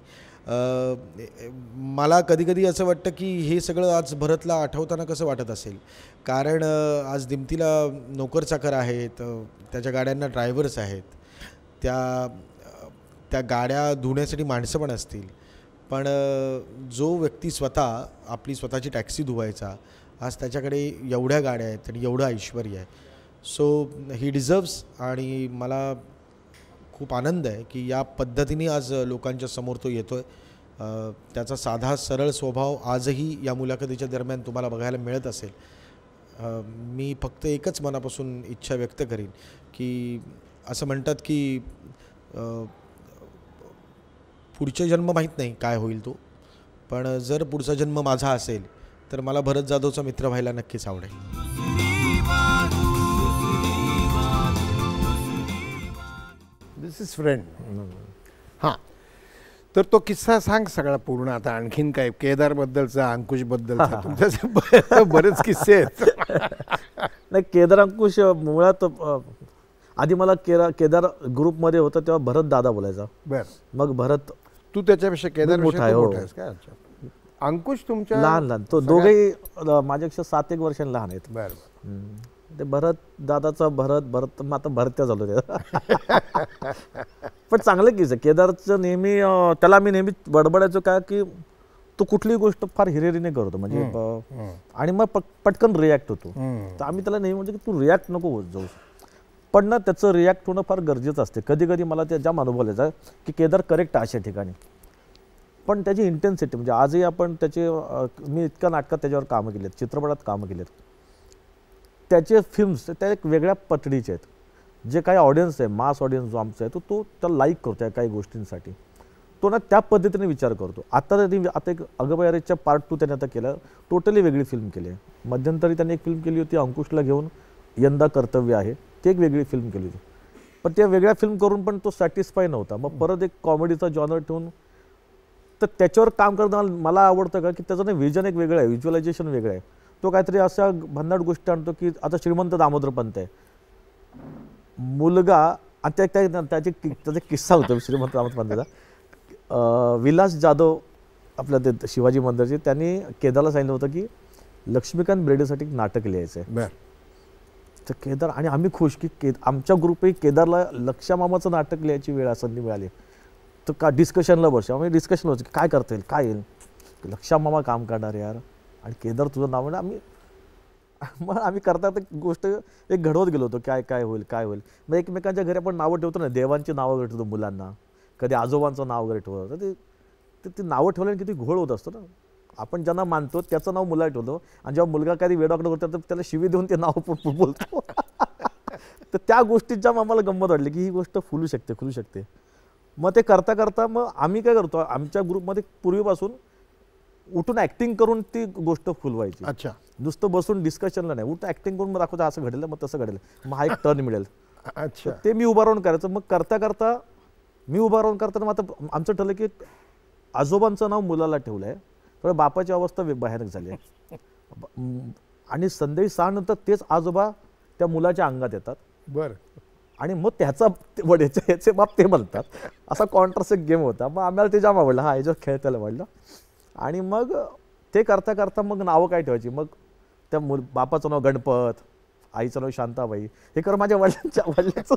मला कधीकधी असं वाटतं की हे सगळं आज भरतला आठवताना कसं वाटत असेल, कारण आज दिमतीला नोकरचाकर आहेत, त्याच्या गाड्यांना ड्रायव्हर्स आहेत, त्या त्या गाड्या धुण्यासाठी माणसं पण असतील. पण जो व्यक्ती स्वतः आपली स्वतःची टॅक्सी धुवायचा, आज त्याच्याकडे एवढ्या गाड्या आहेत आणि एवढं ऐश्वर आहे. So he deserves. आणि मला खूप आनंद आहे की या पद्धतीने आज लोकांच्या समोर तो येतो आहे. त्याचा साधा सरळ स्वभाव आजही या मुलाखतीच्या दरम्यान तुम्हाला बघायला मिळत असेल. मी फक्त एकच मनापासून इच्छा व्यक्त करीन की असं म्हणतात की पुढचे जन्म माहीत नाही काय होईल तो, पण जर पुढचा जन्म माझा असेल तर मला भरत जाधवचा मित्र व्हायला नक्कीच आवडेल. This is friend. हां, तर तो किस्सा सांग सगळा पूर्ण. आता आणखीन काय केदारबद्दलचा, अंकुशबद्दलचा, तुमच्या बरेच किस्से आहेत. नाही, केदार अंकुश मुळात अ, आधी मला केरा केदार ग्रुपमध्ये होतं तेव्हा भरत दादा बोलायचा. बर, मग भरत तू त्याच्यापेक्षा केदार मोठा आहे, हो. का? अच्छा. अंकुश तुमच्या लहान लहान तो दोघेही अ, माझ्यापेक्षा सात एक वर्षांनी लहान आहेत. बर, हम्म. ते भरत दादाचा भरत भरत मग आता भरत्या झालो ते. पण चांगलं किस आहे केदारचं. नेहमी अ, त्याला मी नेहमी बडबडायचो काय की तो कुठलीही गोष्ट फार हिरिरीने करतो म्हणजे अ, आणि मग पट पटकन रिॲक्ट होतो. तर आम्ही त्याला नेहमी म्हणजे की तू रिॲक्ट नको होत जाऊ, पण ना त्याचं रिॲक्ट होणं फार गरजेचं असते. कधी कधी मला त्या जाम अनुभव यायचा की केदार करेक्ट आहे अशा ठिकाणी, पण त्याची इंटेन्सिटी म्हणजे आजही आपण त्याचे अ, मी इतक्या नाटकात त्याच्यावर कामं केली आहेत, चित्रपटात कामं केली आहेत. त्याचे फिल्म्स त्या एक वेगळ्या पतडीचे आहेत. जे काही ऑडियन्स आहे, मास ऑडियन्स जो आमचा आहे तो तो त्याला लाईक करतो आहे काही गोष्टींसाठी. तो ना त्या पद्धतीने विचार करतो. आता त्यांनी आता एक अगबायारेच्या पार्ट टू त्याने आता केलं, टोटली वेगळी फिल्म केली आहे. मध्यंतरी त्यांनी एक फिल्म केली होती अंकुशला घेऊन, यंदा कर्तव्य आहे, ती एक वेगळी फिल्म केली होती. पण त्या वेगळ्या फिल्म करून पण तो सॅटिस्फाय नव्हता. मग परत एक कॉमेडीचा जॉनर ठेवून तर त्याच्यावर काम करणं मला आवडतं का की त्याचं नाही विजन एक वेगळं आहे, व्हिज्युअलायझेशन वेगळं आहे. तो काहीतरी अशा भन्नाट गोष्टी आणतो की आता श्रीमंत दामोदर पंत आहे मुलगा, आता त्या त्याचे त्याचा किस्सा होतो श्रीमंत दामोदर पंताचा. विलास जाधव आपल्या ते शिवाजी मंदिरचे, त्यांनी केदारला सांगितलं होतं की लक्ष्मीकांत बेर्डेसाठी एक नाटक लिहायचं आहे. बर, तर केदार आणि आम्ही खुश की के आमच्या ग्रुपही केदारला लक्षा मामाचं नाटक लिहायची वेळ संधी मिळाली. तर का डिस्कशनला बस आम्ही डिस्कशन व्हायचं की काय करता येईल काय येईल. लक्षा मामा काम करणार यार आणि केदार तुझं नाव म्हणजे आम्ही मग आम्ही करता तर गोष्ट एक घडवत गेलो होतो काय काय होईल काय होईल. मग एकमेकांच्या घरी आपण नावं ठेवतो ना, देवांची नावं ठेवतो मुलांना, कधी आजोबांचं नाव वगैरे ठेवतो. तर ते ते नावं ठेवल्याने किती घोळ होत असतो ना. आपण ज्यांना मानतो त्याचं नाव मुलाला ठेवतो आणि जेव्हा मुलगा कधी वेडाकडं करतो तर त्याला शिवी देऊन ते नाव बोलतो. तर त्या गोष्टीच्या आम्हाला गंमत वाटली की ही गोष्ट फुलू शकते खुलू शकते. मग ते करता करता मग आम्ही काय करतो, आमच्या ग्रुपमध्ये पूर्वीपासून उठून ॲक्टिंग करून ती गोष्ट फुलवायची. अच्छा, नुसतं बसून डिस्कशनला नाही, उठून ॲक्टिंग करून मग दाखवतो असं घडेल मग तसं घडेल, मग हा एक टर्न मिळेल. अच्छा, ते मी उभा राहून करायचं. मग करता करता मी उभा राहून करताना मग आता आमचं ठरलं की आजोबांचं नाव मुलाला ठेवलं आहे, तर बापाची अवस्था भयानक झाली आहे. आणि संध्याकाळी सहा नंतर तेच आजोबा त्या मुलाच्या अंगात येतात. बरं, आणि मग त्याचा वड्याचे याचे बाप ते म्हणतात. असा कॉन्ट्रास्ट एक गेम होता. मग आम्हाला ते जाम आवडलं, हा याच्यावर खेळतायला आवडलं. आणि मग ते करता करता मग नावं काय ठेवायची. मग त्या मुल बापाचं नाव गणपत, आईचं नाव शांताबाई, हे कर माझ्या वडिलांच्या वडिलांचं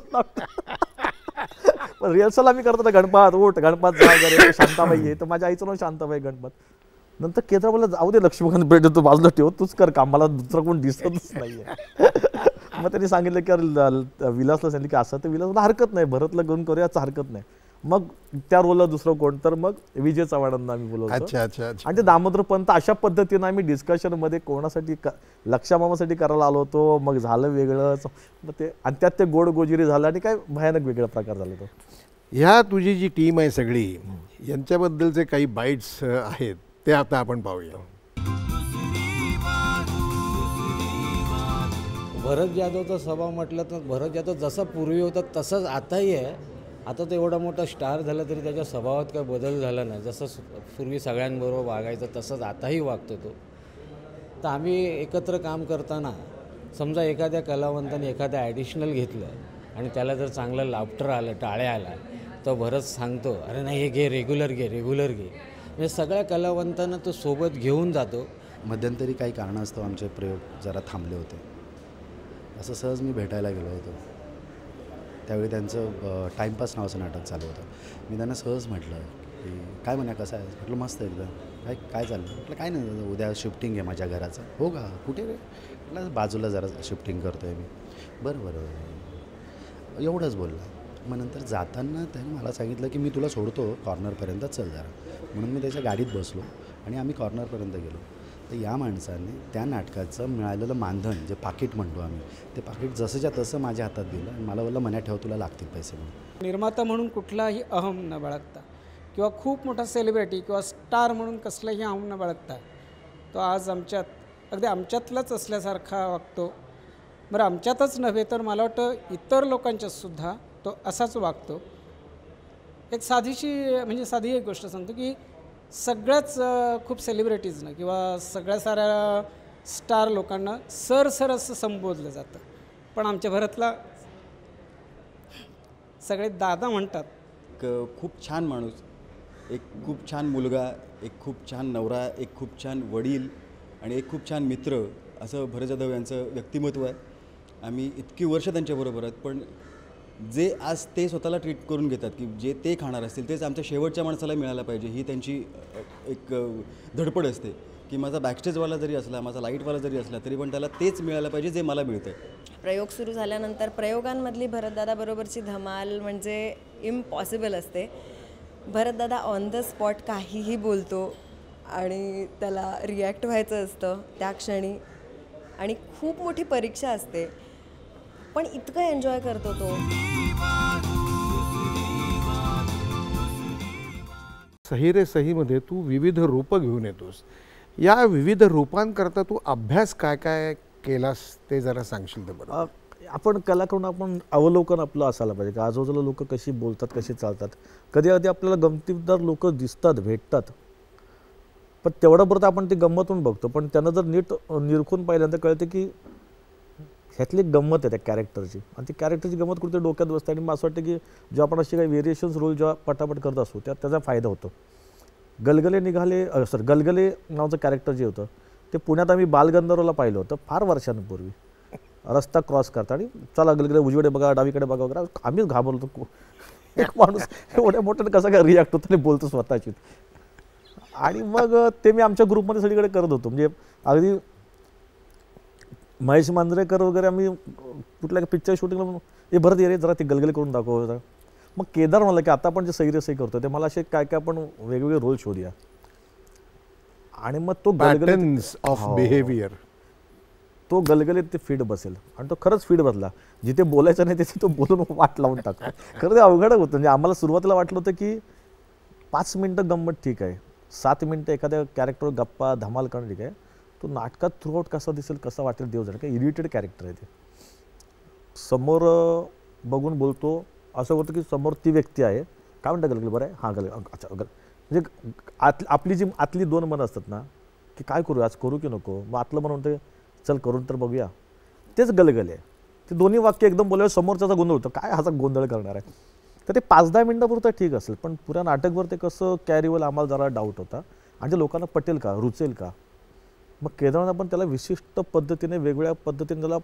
नाव. रिहर्सल आम्ही करतो ना, गणपत उठ गणपत वगैरे, शांताबाई आहे तर माझ्या आईचं नाव शांताबाई गणपत. नंतर केदार बोलला जाऊ दे लक्ष्मीकांत बेर्डे तू बाजूला ठेव, तूच कर काम, मला दुसरं कोण दिसतच नाहीये. मग त्यांनी सांगितलं की अरे विलासला सांगितलं की असं, तर विलासला हरकत नाही, भरतला घेऊन करूयाच हरकत नाही. मग त्या रोलला दुसरं कोण, तर मग विजय चव्हाणांना आम्ही बोलवतो. अच्छा अच्छा अच्छा. आणि ते दामोदर पंत अशा पद्धतीनं आम्ही डिस्कशनमध्ये कोणासाठी लक्षामामासाठी करायला आलो होतो, मग झालं वेगळंच. मग ते आणि त्यात ते गोड गोजिरी झालं आणि काय भयानक वेगळा प्रकार झाला तो. ह्या तुझी जी टीम आहे सगळी, यांच्याबद्दलचे काही बाईट्स आहेत ते आता आपण पाहूया. भरत जाधवचा स्वभाव म्हटलं तर भरत जाधव जसा पूर्वी होता तसंच आताही आहे. आता तो एवढा मोठा स्टार झाला तरी त्याच्या स्वभावात काय बदल झाला नाही. जसं पूर्वी सगळ्यांबरोबर वागायचं तसंच आताही वागतो तो. तर आम्ही एकत्र काम करताना समजा एखाद्या कलावंताने एखादं ॲडिशनल घेतलं आणि त्याला जर चांगलं लाफ्टर आलं, टाळ्या आला, तर भरत सांगतो अरे नाही हे घे, रेग्युलर घे रेग्युलर घे. म्हणजे सगळ्या कलावंतांना तो सोबत घेऊन जातो. मध्यंतरी काही कारणास्तव आमचे प्रयोग जरा थांबले होते. असं सहज मी भेटायला गेलो होतो. त्यावेळी त्यांचं टाईमपास नावाचं नाटक चालू होतं. मी त्यांना सहज म्हटलं की काय म्हणा कसं आहे, म्हटलं मस्त एकदम, काय काय चाललं, म्हटलं काय नाही उद्या शिफ्टिंग आहे माझ्या घराचं. हो का, कुठे रे, म्हटलं बाजूला जरा शिफ्टिंग करतो आहे मी. बरं बरं एवढंच बोलला. मग नंतर जाताना त्याने मला सांगितलं की मी तुला सोडतो कॉर्नरपर्यंत, चल जरा. म्हणून मी त्याच्या गाडीत बसलो आणि आम्ही कॉर्नरपर्यंत गेलो. तर या माणसाने त्या नाटकाचं मिळालेलं मानधन, जे पाकिट म्हणतो आम्ही, ते पाकिट जसंच्या तसं माझ्या हातात दिलं आणि मला बोललं मन्या ठेव, तुला लागतील पैसे म्हणून. निर्माता म्हणून कुठलाही अहम न बाळगता किंवा खूप मोठा सेलिब्रिटी किंवा स्टार म्हणून कसलंही अहम न बाळगता तो आज आमच्यात अगदी आमच्यातलाच असल्यासारखा वागतो. बरं आमच्यातच नव्हे तर मला वाटतं इतर लोकांच्यातसुद्धा तो असाच वागतो. एक साधीशी म्हणजे साधी एक गोष्ट सांगतो की सगळ्याच खूप सेलिब्रिटीजना किंवा सगळ्या साऱ्या स्टार लोकांना सर सर असं संबोधलं जातं, पण आमच्या भरतला सगळे दादा म्हणतात. क खूप छान माणूस, एक खूप छान मुलगा, एक खूप छान नवरा, एक खूप छान वडील आणि एक खूप छान मित्र असं भरत जाधव यांचं व्यक्तिमत्व आहे. आम्ही इतकी वर्ष त्यांच्याबरोबर आहेत, पण जे आज ते स्वतःला ट्रीट करून घेतात की जे ते खाणार असतील तेच आमच्या शेवटच्या माणसाला मिळायला पाहिजे, ही त्यांची एक धडपड असते की माझा बॅकस्टेजवाला जरी असला, माझा लाईटवाला जरी असला तरी पण त्याला तेच मिळायला पाहिजे जे मला मिळतं आहे. प्रयोग सुरू झाल्यानंतर प्रयोगांमधली भरतदादाबरोबरची धमाल म्हणजे इम्पॉसिबल असते. भरतदादा ऑन द स्पॉट काहीही बोलतो आणि त्याला रिॲक्ट व्हायचं असतं त्या क्षणी, आणि खूप मोठी परीक्षा असते, पण इतकं एन्जॉय करतो तो. सही रे सहीमध्ये तू विविध रूपं घेऊन येतोस. या विविध रूपांकरता तू अभ्यास काय काय केलास ते जरा सांगशील तर बरं. आपण कला करून आपण अवलोकन आपलं असायला पाहिजे की आजूबाजूला लोक कशी बोलतात, कशी चालतात. कधी कधी आपल्याला गमतीदार लोक दिसतात, भेटतात, पण तेवढ्यापुरतं आपण ती गंमतून बघतो, पण त्यांना जर नीट निरखून पाहिल्यानंतर कळते की ह्यातली गंमत आहे त्या कॅरेक्टरची, आणि ती कॅरेक्टरची गंमत कुठे डोक्यात बसते. आणि मला असं वाटतं की जेव्हा आपण अशी काही व्हेरिएशन्स रोल जेव्हा पटापट करत असतो त्यात त्याचा फायदा होतो. गलगले निघाले सर गलगले नावाचं कॅरेक्टर जे होतं ते पुण्यात आम्ही बालगंधर्वला पाहिलं होतं फार वर्षांपूर्वी. रस्ता क्रॉस करता आणि चला गलगले उजवीकडे बघा, डावीकडे बघा वगैरे, आम्हीच घाबरलो. एक माणूस एवढ्या मोठ्याने कसा काय रिॲक्ट होतो आणि बोलतो स्वतःची. आणि मग ते मी आमच्या ग्रुपमध्ये सगळीकडे करत होतो. म्हणजे अगदी महेश मांजरेकर वगैरे आम्ही कुठल्या पिक्चर शूटिंगला म्हणून हे भरत ये रे जरा ते गलगले करून दाखव जरा. मग केदार म्हणलं की आता आपण जे सही रे सही करतो ते मला असे काय काय आपण वेगवेगळे रोल शोधूया. आणि मग तो पॅटर्न्स ऑफ बिहेवियर तो गलगलीत ते फीड बसेल, आणि तो खरंच फीड बसला. जिथे बोलायचं नाही तिथे तो बोलून वाट लावून टाकतो. खरं ते अवघड होतं. म्हणजे आम्हाला सुरुवातीला वाटलं होतं की पाच मिनटं गंमत ठीक आहे, सात मिनटं एखाद्या कॅरेक्टरवर गप्पा धमाल करणं ठीक आहे, तो नाटकात थ्रूआउट कसा दिसेल, कसा वाटेल देव जाणे. काय इरिटेड कॅरेक्टर आहे ते. समोर बघून बोलतो असं होतं की समोर ती व्यक्ती आहे, काय म्हणतं गलगल बरं आहे, हां गल अच्छा गल. म्हणजे आत आपली जी आतली दोन मनं असतात ना की काय करू, आज करू की नको. मग आतलं मन म्हणतं चल करून तर बघूया, तेच गलगल आहे. ते दोन्ही वाक्य एकदम बोलल्यावर समोरच्याचा गोंधळ होतो, काय हाचा गोंधळ करणार आहे. तर ते पाच दहा मिनटापुरतं ठीक असेल, पण पुऱ्या नाटकभर ते कसं कॅरी होईल आम्हाला जरा डाऊट होता. आणि ते लोकांना पटेल का, रुचेल का. मग केदारनाथ आपण त्याला विशिष्ट पद्धतीने वेगवेगळ्या पद्धतीने त्याला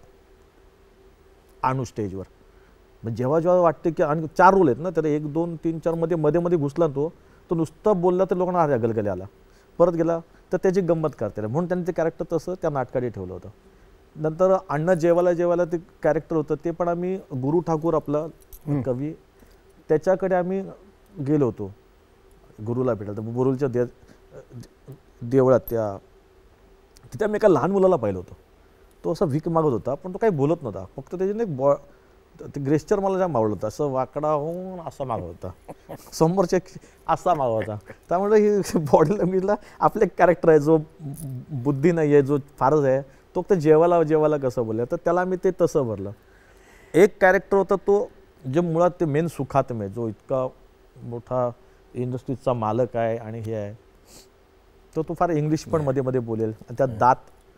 आणू स्टेजवर. मग जेव्हा जेव्हा वाटते की आणि चार रोल आहेत ना तर एक दोन तीन चार मध्ये मध्ये मध्ये घुसला तो तो नुसतं बोलला तर लोकांना आल्या गलगले आला, परत गेला तर त्याची गंमत करते. म्हणून त्यांनी ते कॅरेक्टर तसं त्या नाटकाने ठेवलं होतं. नंतर अण्णा जेवायला जेवायला ते कॅरेक्टर होतं ते पण आम्ही गुरु ठाकूर आपला कवी त्याच्याकडे आम्ही गेलो होतो गुरुला भेटायला. तर बोरुलच्या दे देवळात त्या तिथे आम्ही एका लहान मुलाला पाहिलं होतं. तो असा भीक मागत होता पण तो काही बोलत नव्हता, फक्त त्याच्याने एक बॉ ते ग्रेस्चर मला जाम आवडलं होतं. असं वाकडा होऊन असा मागत होता, समोरच्या असा मागत होता. त्यामुळे ही बॉडी लँग्वेजला आपलं एक कॅरेक्टर आहे जो बुद्धी नाही आहे, जो फारच आहे, तो फक्त जेवायला जेवायला कसं बोलला तर त्याला मी ते तसं भरलं. एक कॅरेक्टर होता तो जे मुळात ते मेन सुखात्म आहे, जो इतका मोठा इंडस्ट्रीजचा मालक आहे आणि हे आहे, तो तो फार इंग्लिश पण मध्ये मध्ये बोलेल. त्यात दात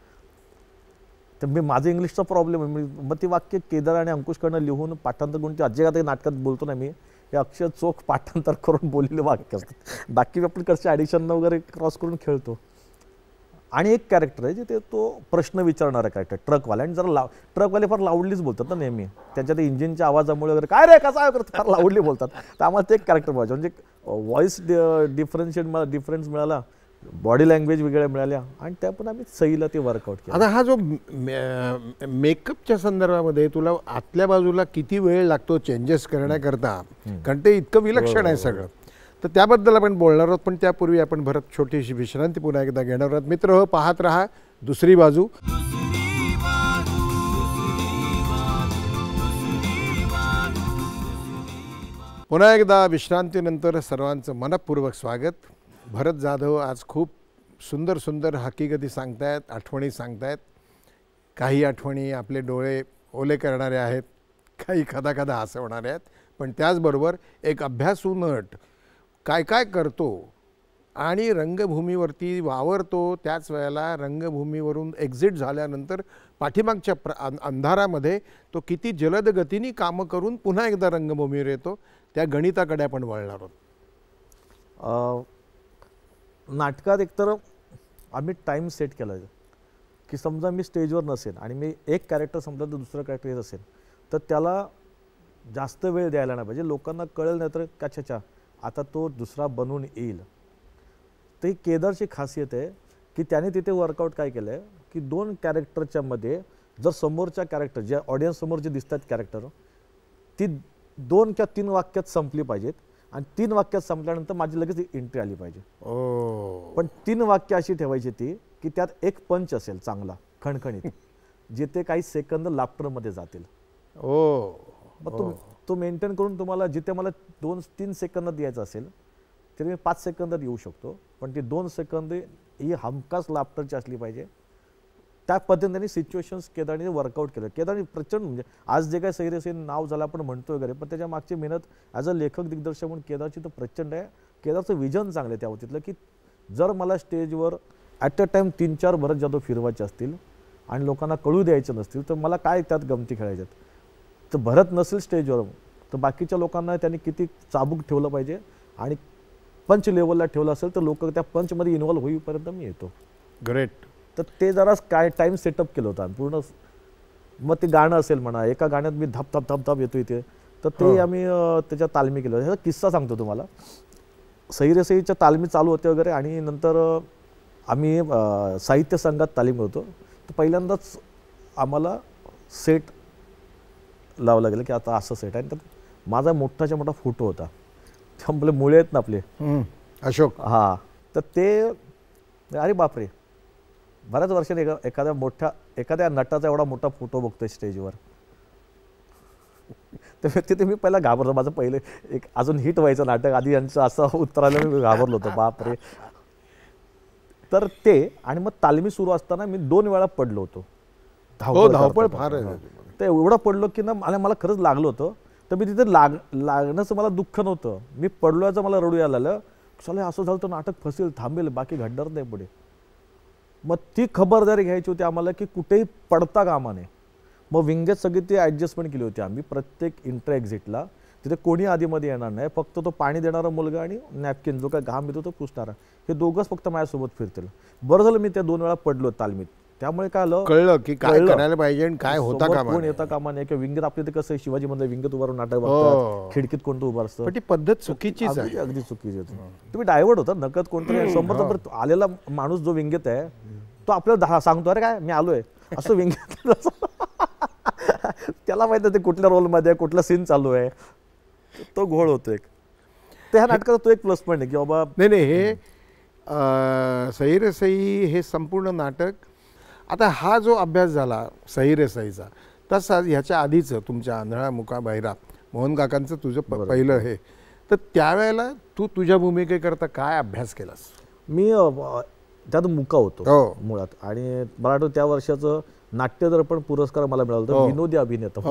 तर मी माझं इंग्लिशचा प्रॉब्लेम आहे. मग ती वाक्य केदार आणि अंकुशकडनं लिहून पाठांतर करून ते अजिबात नाटकात बोलतो ना मी, हे अक्षर चोख पाठांतर करून बोललेले वाक्य असतात. बाकी आपण कडचे ॲडिशन वगैरे क्रॉस करून खेळतो. आणि एक कॅरेक्टर आहे जिथे तो प्रश्न विचारणारा कॅरेक्टर ट्रकवाला, आणि जरा लाव ट्रकवाले फार लाऊडलीच बोलतात ना नेहमी, त्यांच्या ते इंजिनच्या आवाजामुळे वगैरे काय रे कसा आहे करतात, फार लाऊडली बोलतात. तर आम्हाला ते एक कॅरेक्टर पाहिजे, म्हणजे व्हॉइस डिफरन्शिएट मला डिफरन्स मिळाला, बॉडी लँग्वेज वेगळ्या मिळाल्या, आणि त्या पण आम्ही सहीला ते वर्कआउट केलं. आता हा जो मेकअपच्या संदर्भामध्ये तुला आतल्या बाजूला किती वेळ लागतो चेंजेस करण्याकरता, कारण ते इतकं विलक्षण आहे सगळं, तर त्याबद्दल आपण बोलणार आहोत. पण त्यापूर्वी आपण भरत छोटीशी विश्रांती पुन्हा एकदा घेणार आहोत. मित्र हो, पाहत रहा दुसरी बाजू. पुन्हा एकदा विश्रांतीनंतर सर्वांचं मनपूर्वक स्वागत. भरत जाधव आज खूप सुंदर सुंदर हकीकती सांगतायत, आठवणी सांगतायत. काही आठवणी आपले डोळे ओले करणारे आहेत, काही कदा कदा हसवणारे आहेत, पण त्याचबरोबर एक अभ्यासू नट काय काय करतो आणि रंगभूमीवरती वावरतो, त्याच वेळेला रंगभूमीवरून एक्झिट झाल्यानंतर पाठीमागच्या प्र अंधारामध्ये तो किती जलद गतीने कामं करून पुन्हा एकदा रंगभूमीवर येतो, त्या गणिताकडे आपण वळणार आहोत. नाटकात एकतर आम्ही टाईम सेट केला आहे की समजा मी स्टेजवर नसेल आणि मी एक कॅरेक्टर संपलं तर दुसरं कॅरेक्टर येत असेल तर त्याला जास्त वेळ द्यायला नाही पाहिजे, लोकांना कळेल नाही तर कशाच्या आता तो दुसरा बनून येईल. तर ही केदारची खासियत आहे की त्याने तिथे वर्कआउट काय केलं आहे की दोन कॅरेक्टरच्या मध्ये जर समोरच्या कॅरेक्टर ज्या ऑडियन्स समोर जे दिसतात कॅरेक्टर ती दोन किंवा तीन वाक्यात संपली पाहिजेत आणि तीन वाक्यात संपल्यानंतर माझी लगेच एंट्री आली पाहिजे. पण तीन वाक्य अशी ठेवायची ती की त्यात एक पंच असेल चांगला खणखणीत जिथे काही सेकंद लाफ्टरमध्ये जातील. ओ मग तो तो मेंटेन करून तुम्हाला जिथे मला दोन तीन सेकंदात द्यायचं असेल तरी मी पाच सेकंदात येऊ शकतो, पण ती दोन सेकंद ही हमखास लाफ्टरची असली पाहिजे. त्या पद्धतीने सिच्युएशन्स केदारने वर्कआउट केलं. केदारने प्रचंड म्हणजे आज जे काय सैर असेल नाव झालं आपण म्हणतो वगैरे, पण त्याच्या मागची मेहनत ॲज अ लेखक दिग्दर्शक म्हणून केदारची तर प्रचंड आहे. केदारचं विजन चांगलं आहे त्या बाबतीतलं की जर मला स्टेजवर ॲट अ टाईम तीन चार भरत जाधव फिरवायचे असतील आणि लोकांना कळू द्यायचे नसतील तर मला काय त्यात गमती खेळायच्यात. तर भरत नसेल स्टेजवर तर बाकीच्या लोकांना त्यांनी किती चाबूक ठेवलं पाहिजे आणि पंच लेवलला ठेवलं असेल तर लोक त्या पंचमध्ये इन्व्हॉल्व होईपर्यंत मी येतो. ग्रेट. तर ते जरा काय टाईम सेटअप केलं होतं आम्ही पूर्ण. मग ते गाणं असेल म्हणा, एका गाण्यात मी धप धप धप धप येतो इथे, तर ते आम्ही त्याच्या तालमी केलं. ह्याचा किस्सा सांगतो तुम्हाला. सईरेसईच्या तालमी चालू होते वगैरे आणि नंतर आम्ही साहित्य संघात तालीम होतो. तर पहिल्यांदाच आम्हाला सेट लावला गेलं की आता असं सेट आहे. तर माझा मोठाच्या मोठा फोटो होता, ते आपले मुळे आहेत ना आपले अशोक, हां, तर ते अरे बापरे बऱ्याच वर्षांनी एका एखाद्या मोठ्या एखाद्या नटाचा एवढा मोठा फोटो बघतोय स्टेजवर. तर तिथे मी पहिला घाबरलो. माझं पहिले एक अजून हिट व्हायचं नाटक आधी यांचं असं उत्तराला मी घाबरलो होतो, बापरे. तर ते आणि मग तालमी सुरू असताना मी दोन वेळा पडलो होतो. धावपळ फार आहे. तर एवढं पडलो की ना मला मला खरंच लागलं होतं. तर मी तिथे लाग लागण्याचं मला दुःख नव्हतं, मी पडलोयाचं मला रडू यायला लागलं. चला असं झालं तर नाटक फसेल, थांबेल, बाकी घडणार नाही पुढे. मग ती खबरदारी घ्यायची होती आम्हाला की कुठेही पडता कामा नये. मग विंगेत सगळी ती ॲडजस्टमेंट केली होती आम्ही. प्रत्येक इंटर एक्झिटला तिथे कोणी आधीमध्ये येणार नाही, फक्त तो पाणी देणारा मुलगा आणि नॅपकिन जो काय घाम येतो तो पुसणारा, हे दोघंच फक्त माझ्यासोबत फिरतील. बरं झालं मी त्या दोन वेळा पडलो तालमीत. त्यामुळे काय आलं, कळलं की काय करायला पाहिजे आणि काय होता कामा कोण येता कामा नाही. किंवा विंगेत आपल्या कसं शिवाजी मध्ये विंगेत उभारून नाटक बघतात, खिडकीत कोणतं उभं असतं. पण ती पद्धत चुकीचीच आहे, अगदी चुकीची होती. तुम्ही डायव्हर्ट होता नकद कोणतरी समोर आलेला माणूस जो विंगेत आहे तो आपल्याला दहा सांगतो अरे काय मी आलोय असं विंगेत. त्याला माहिती आहे ते कुठल्या रोलमध्ये कुठला सीन चालू आहे, तो घोळ होतो एक. तर ह्या नाटकाचा तो एक प्लस पॉईंट आहे की बाबा नाही नाही हे सई रे सई हे संपूर्ण नाटक. आता हा जो अभ्यास झाला सई रे सईचा, तसाच ह्याच्या आधीचं तुमच्या आंधळा मुका बहिरा मोहन काकांचं तुझं प पहिलं हे, तर त्यावेळेला तू तुझ्या भूमिकेकरता काय अभ्यास केलास? मी त्यात मुका होतो मुळात आणि मला वाटतं त्या वर्षाचं नाट्यदर्पण पुरस्कार मला मिळाला होता विनोदी अभिनेता.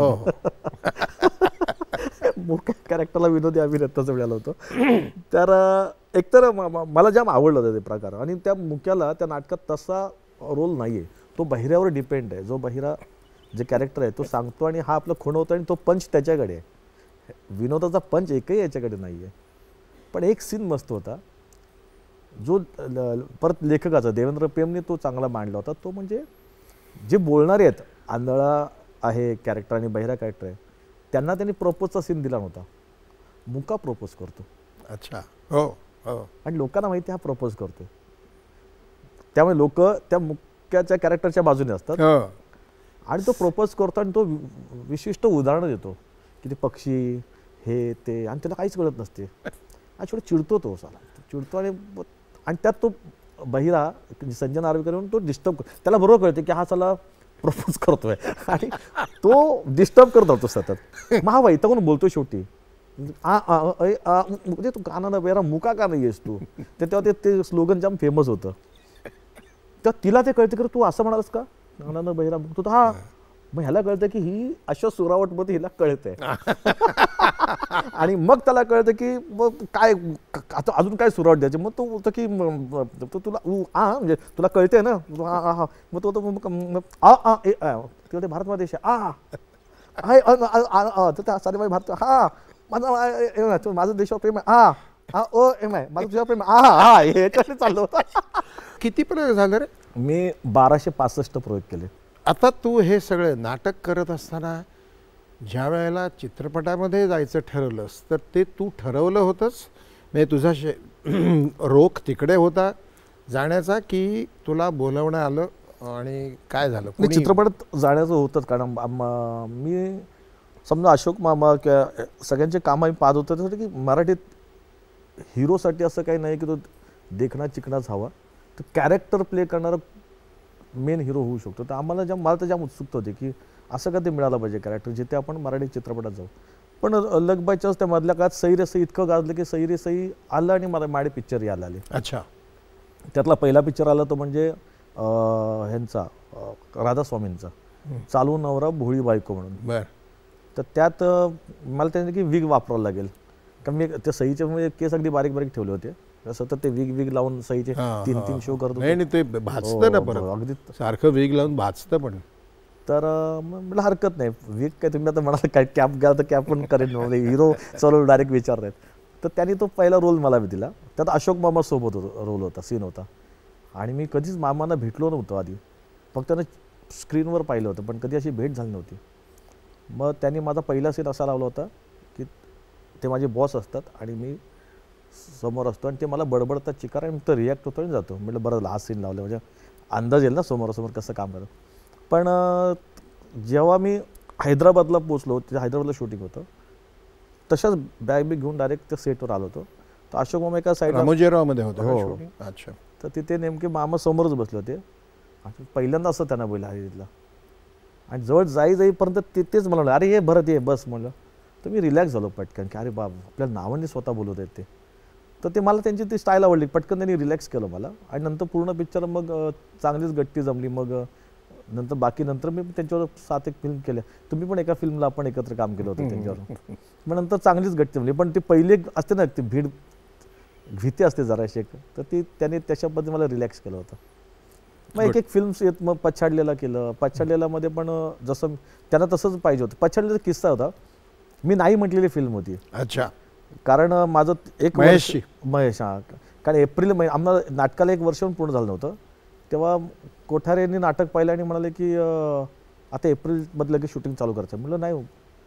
मुका कॅरेक्टरला विनोदी अभिनेताचं मिळालं होतं. तर एकतर मला जाम आवडलं होतं ते प्रकार. आणि त्या मुक्याला त्या नाटकात तसा रोल नाही आहे, तो बहिऱ्यावर डिपेंड आहे. जो बहिरा जे कॅरेक्टर आहे तो सांगतो आणि हा आपलं खूण होतं आणि तो पंच त्याच्याकडे आहे. विनोदाचा पंच एकही याच्याकडे नाही आहे. पण एक सीन मस्त होता जो परत लेखकाचा देवेंद्र पेमने तो चांगला मांडला होता. तो म्हणजे जे बोलणारे आहेत, आंधळा आहे कॅरेक्टर आणि बहिरा कॅरेक्टर आहे, त्यांना त्यांनी प्रपोजचा सीन दिला नव्हता. मुका प्रपोज करतो. अच्छा. हो हो. आणि लोकांना माहिती हा प्रपोज करतो, त्यामुळे लोक त्या मुक्याच्या कॅरेक्टरच्या बाजूने असतात. आणि तो प्रपोज करतो आणि तो विशिष्ट उदाहरणं देतो की ते पक्षी हे ते, आणि त्याला काहीच कळत नसते. आणि थोडं चिडतो तो साला चिडतो आणि आणि त्यात तो बहिरा संजय नार्वेकर येऊन तो डिस्टर्ब, त्याला बरोबर कळते की हा साला प्रपोज करतोय आणि तो डिस्टर्ब करत होतो सतत. मग हा वैतागून बोलतो शेवटी म्हणजे तू गाणं ना बेरा मुका का नाही आहेस तू. ते तेव्हा ते ते स्लोगन जाम फेमस होतं तर तिला ते कळते की तू असं म्हणालस का नाना बहिराम तू तर हा मग ह्याला कळतं की ही अशा सुरावटमध्ये हिला कळते आणि मग त्याला कळतं की मग काय आता अजून काय सुरावट द्यायची मग तो बोलतो की तो तुला उ आ म्हणजे तुला कळते ना हा हा मग तो तो आ आ ए ते भारत देश आहे आ तर सारे भारत हा माझा माझं देशावर प्रेम आहे हा हा ओ एम आहे माझं देशावर प्रेम हा हा हे चाललं होतं. किती प्रयोग झाले रे? मी बाराशे पासष्ट प्रयोग केले. आता तू हे सगळं नाटक करत असताना ज्या वेळेला चित्रपटामध्ये जायचं ठरवलंस तर ते तू ठरवलं होतंस म्हणजे तुझा शे रोख तिकडे होता जाण्याचा की तुला बोलवणं आलं आणि काय झालं? मी चित्रपटात जाण्याचं होतं कारण मी समजा अशोक मामा किंवा सगळ्यांचे काम आम्ही पाहत होतं त्यासाठी की मराठीत हिरोसाठी असं काही नाही की तो देखणा चिकणाच हवा तर कॅरेक्टर प्ले करणारा मेन हिरो होऊ शकतो. तर आम्हाला ज्या मला तर जाम उत्सुकता होती की असं का ते मिळालं पाहिजे कॅरेक्टर जिथे आपण मराठी चित्रपटात जाऊ. पण लग बाय चान्स त्या मधल्या काळात सई रे सई इतकं गाजलं की सई रे सई आलं आणि मला माडे पिक्चर यायला आले. अच्छा. त्यातला पहिला पिक्चर आला तो म्हणजे ह्यांचा राधास्वामींचा चालू नवरा भोळी बायको म्हणून. बर. तर त्यात मला त्यांनी की विग वापरावं लागेल कारण मी त्या सईचे म्हणजे केस अगदी बारीक बारीक ठेवले होते सतत ते विग विग लावून सईचे तीन तीन शो करतो नाही ते भाजतं ना परत अगदी सारखं विग लावून भाजतं पण. तर मला हरकत नाही विग काय तुम्ही आता म्हणाला काय कॅप घ्या तर कॅप पण करेन हिरो चलो डायरेक्ट विचारतायत. तर त्यांनी तो पहिला रोल मला दिला त्यात अशोक मामा सोबत रोल होता सीन होता आणि मी कधीच मामांना भेटलो नव्हतो आधी फक्त त्यांना स्क्रीनवर पाहिलं होतं पण कधी अशी भेट झाली नव्हती. मग त्यांनी माझा पहिला सीन असा लावला होता की ते माझे बॉस असतात आणि मी समोर असतो आणि ते मला बडबडतात चिकार आणि तर रिॲक्ट होतो आणि जातो म्हटलं बरं लास्ट सीन लावलं म्हणजे अंदाज येईल ना समोरासमोर कसं काम करतं. पण जेव्हा मी हैदराबादला पोचलो तिथे हैदराबादला शूटिंग होतं तशाच बॅग बी घेऊन डायरेक्ट त्या सेटवर आलो होतो. तर अशोक मामा एका साईडला रामोजीरावमध्ये होतं हो. अच्छा. तर तिथे नेमके मामा समोरच बसले होते आणि पहिल्यांदा असं त्यांना बोललं हरितला आणि जवळ जाई जाईपर्यंत तिथेच मला म्हणलं अरे हे भरत ये बस म्हणलं. तर मी रिलॅक्स झालो पटकन की अरे बाब आपल्या नावाने स्वतः बोलवत आहेत ते. तर ते मला त्यांची ती स्टाईल आवडली पटकन त्यांनी रिलॅक्स केलं मला आणि नंतर पूर्ण पिक्चर मग चांगलीच गट्टी जमली. मग नंतर बाकी नंतर मी त्यांच्यावर सात एक फिल्म केल्या तुम्ही पण एका फिल्मला आपण एकत्र काम केलं होतं त्यांच्यावर मग नंतर चांगलीच गट्टी जमली. पण ती पहिली असते ना ती भीड भीती असते जराशी तर ती त्याने त्याच्या पद्धतीने मला रिलॅक्स केलं होतं. मग एक एक फिल्म्स येत मग पछाडलेला केलं पछाडलेलामध्ये पण जसं त्यांना तसंच पाहिजे होतं. पछाडलेला किस्सा होता मी नाही म्हटलेली फिल्म होती. अच्छा. कारण माझं एक महेश महेश हा कारण एप्रिल महिना आम्हाला नाटकाला एक वर्ष पूर्ण झालं नव्हतं तेव्हा कोठारे यांनी नाटक पाहिलं आणि म्हणाले की आता एप्रिलमधलं लगेच शूटिंग चालू करायचं. म्हटलं नाही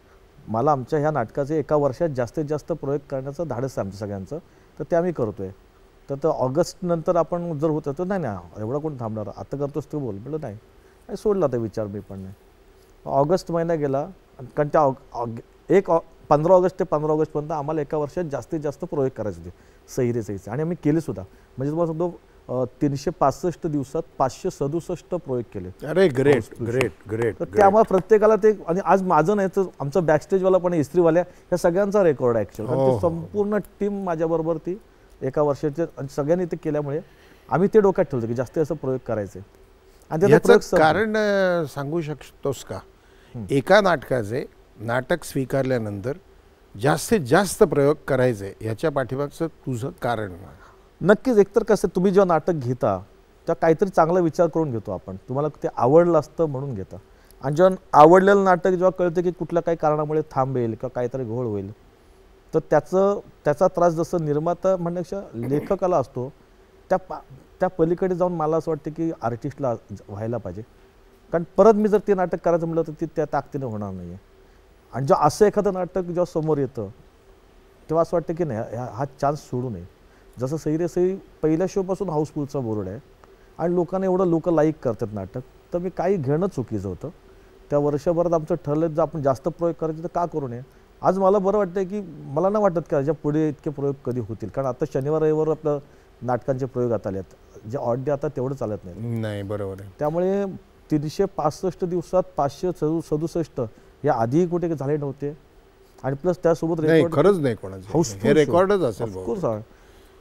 मला आमच्या ह्या नाटकाचे एका वर्षात जास्तीत जास्त प्रयोग करण्याचं धाडस आहे आमचं सगळ्यांचं तर ते आम्ही करतोय. तर तर ऑगस्ट नंतर आपण जर होतं तर नाही नाही एवढा कोण थांबणार आता करतोस तू बोल म्हटलं नाही सोडला तर विचार मी पण नाही. ऑगस्ट महिना गेला कारण त्या एक पंधरा ऑगस्ट ते पंधरा ऑगस्टपर्यंत आम्हाला एका वर्षात जास्तीत जास्त प्रयोग करायचे होते सई रे सईचे आणि आम्ही केले सुद्धा म्हणजे तुम्हाला सांगतो तीनशे पासष्ट दिवसात पाचशे सदुसष्ट प्रयोग केले. अरे ग्रेट ग्रेट ग्रेट. तर त्यामुळे प्रत्येकाला ते आणि आज माझं नाही तर आमचं बॅकस्टेजवाला पण इस्त्रीवाल्या ह्या सगळ्यांचा रेकॉर्ड आहे ॲक्च्युअली कारण संपूर्ण टीम माझ्याबरोबर ती एका वर्षाचे आणि सगळ्यांनी ते केल्यामुळे आम्ही ते डोक्यात ठेवलं की जास्तीत जास्त प्रयोग करायचे. आणि त्याचं कारण सांगू शकतोस का एका नाटकाचे नाटक स्वीकारल्यानंतर जास्तीत जास्त प्रयोग करायचे याच्या पाठीमागचं तुझं कारण? नक्कीच एकतर कसं तुम्ही जेव्हा नाटक घेता तेव्हा काहीतरी चांगला विचार करून घेतो आपण तुम्हाला ते आवडलं असतं म्हणून घेता आणि जेव्हा आवडलेलं नाटक जेव्हा कळतं की कुठल्या काही कारणामुळे थांबेल किंवा काहीतरी घोळ होईल तर त्याचं त्याचा त्रास जसं निर्माता म्हणण्यापेक्षा लेखकाला असतो त्या पा त्या पलीकडे जाऊन मला असं वाटतं की आर्टिस्टला व्हायला पाहिजे कारण परत मी जर ते नाटक करायचं म्हटलं तर ती त्या ताकदीनं होणार नाही आहे. आणि जेव्हा असं एखादं नाटक जेव्हा समोर येतं तेव्हा असं वाटतं की नाही हा चान्स सोडू नये. जसं सई रे सई पहिल्या शोपासून हाऊसफुलचा बोर्ड आहे आणि लोकांना एवढं लोक लाईक करतात नाटक तर मी काही घेणं चुकीचं होतं. त्या वर्षभरात आमचं ठरलं जर आपण जास्त प्रयोग करायचे तर का करू नये. आज मला बरं वाटतं की मला नाही वाटत का ज्या पुढे इतके प्रयोग कधी होतील कारण आता शनिवार रविवार आपलं नाटकांचे प्रयोग आता आले आहेत जे ऑड डे आता तेवढं चालत नाही. नाही बरोबर आहे. त्यामुळे तीनशे पासष्ट दिवसात पाचशे सदु सदुसष्ट या आधी कुठे झाले नव्हते आणि प्लस त्यासोबत खरंच नाही कोणाचं हे रेकॉर्डच असेल. ऑफकोर्स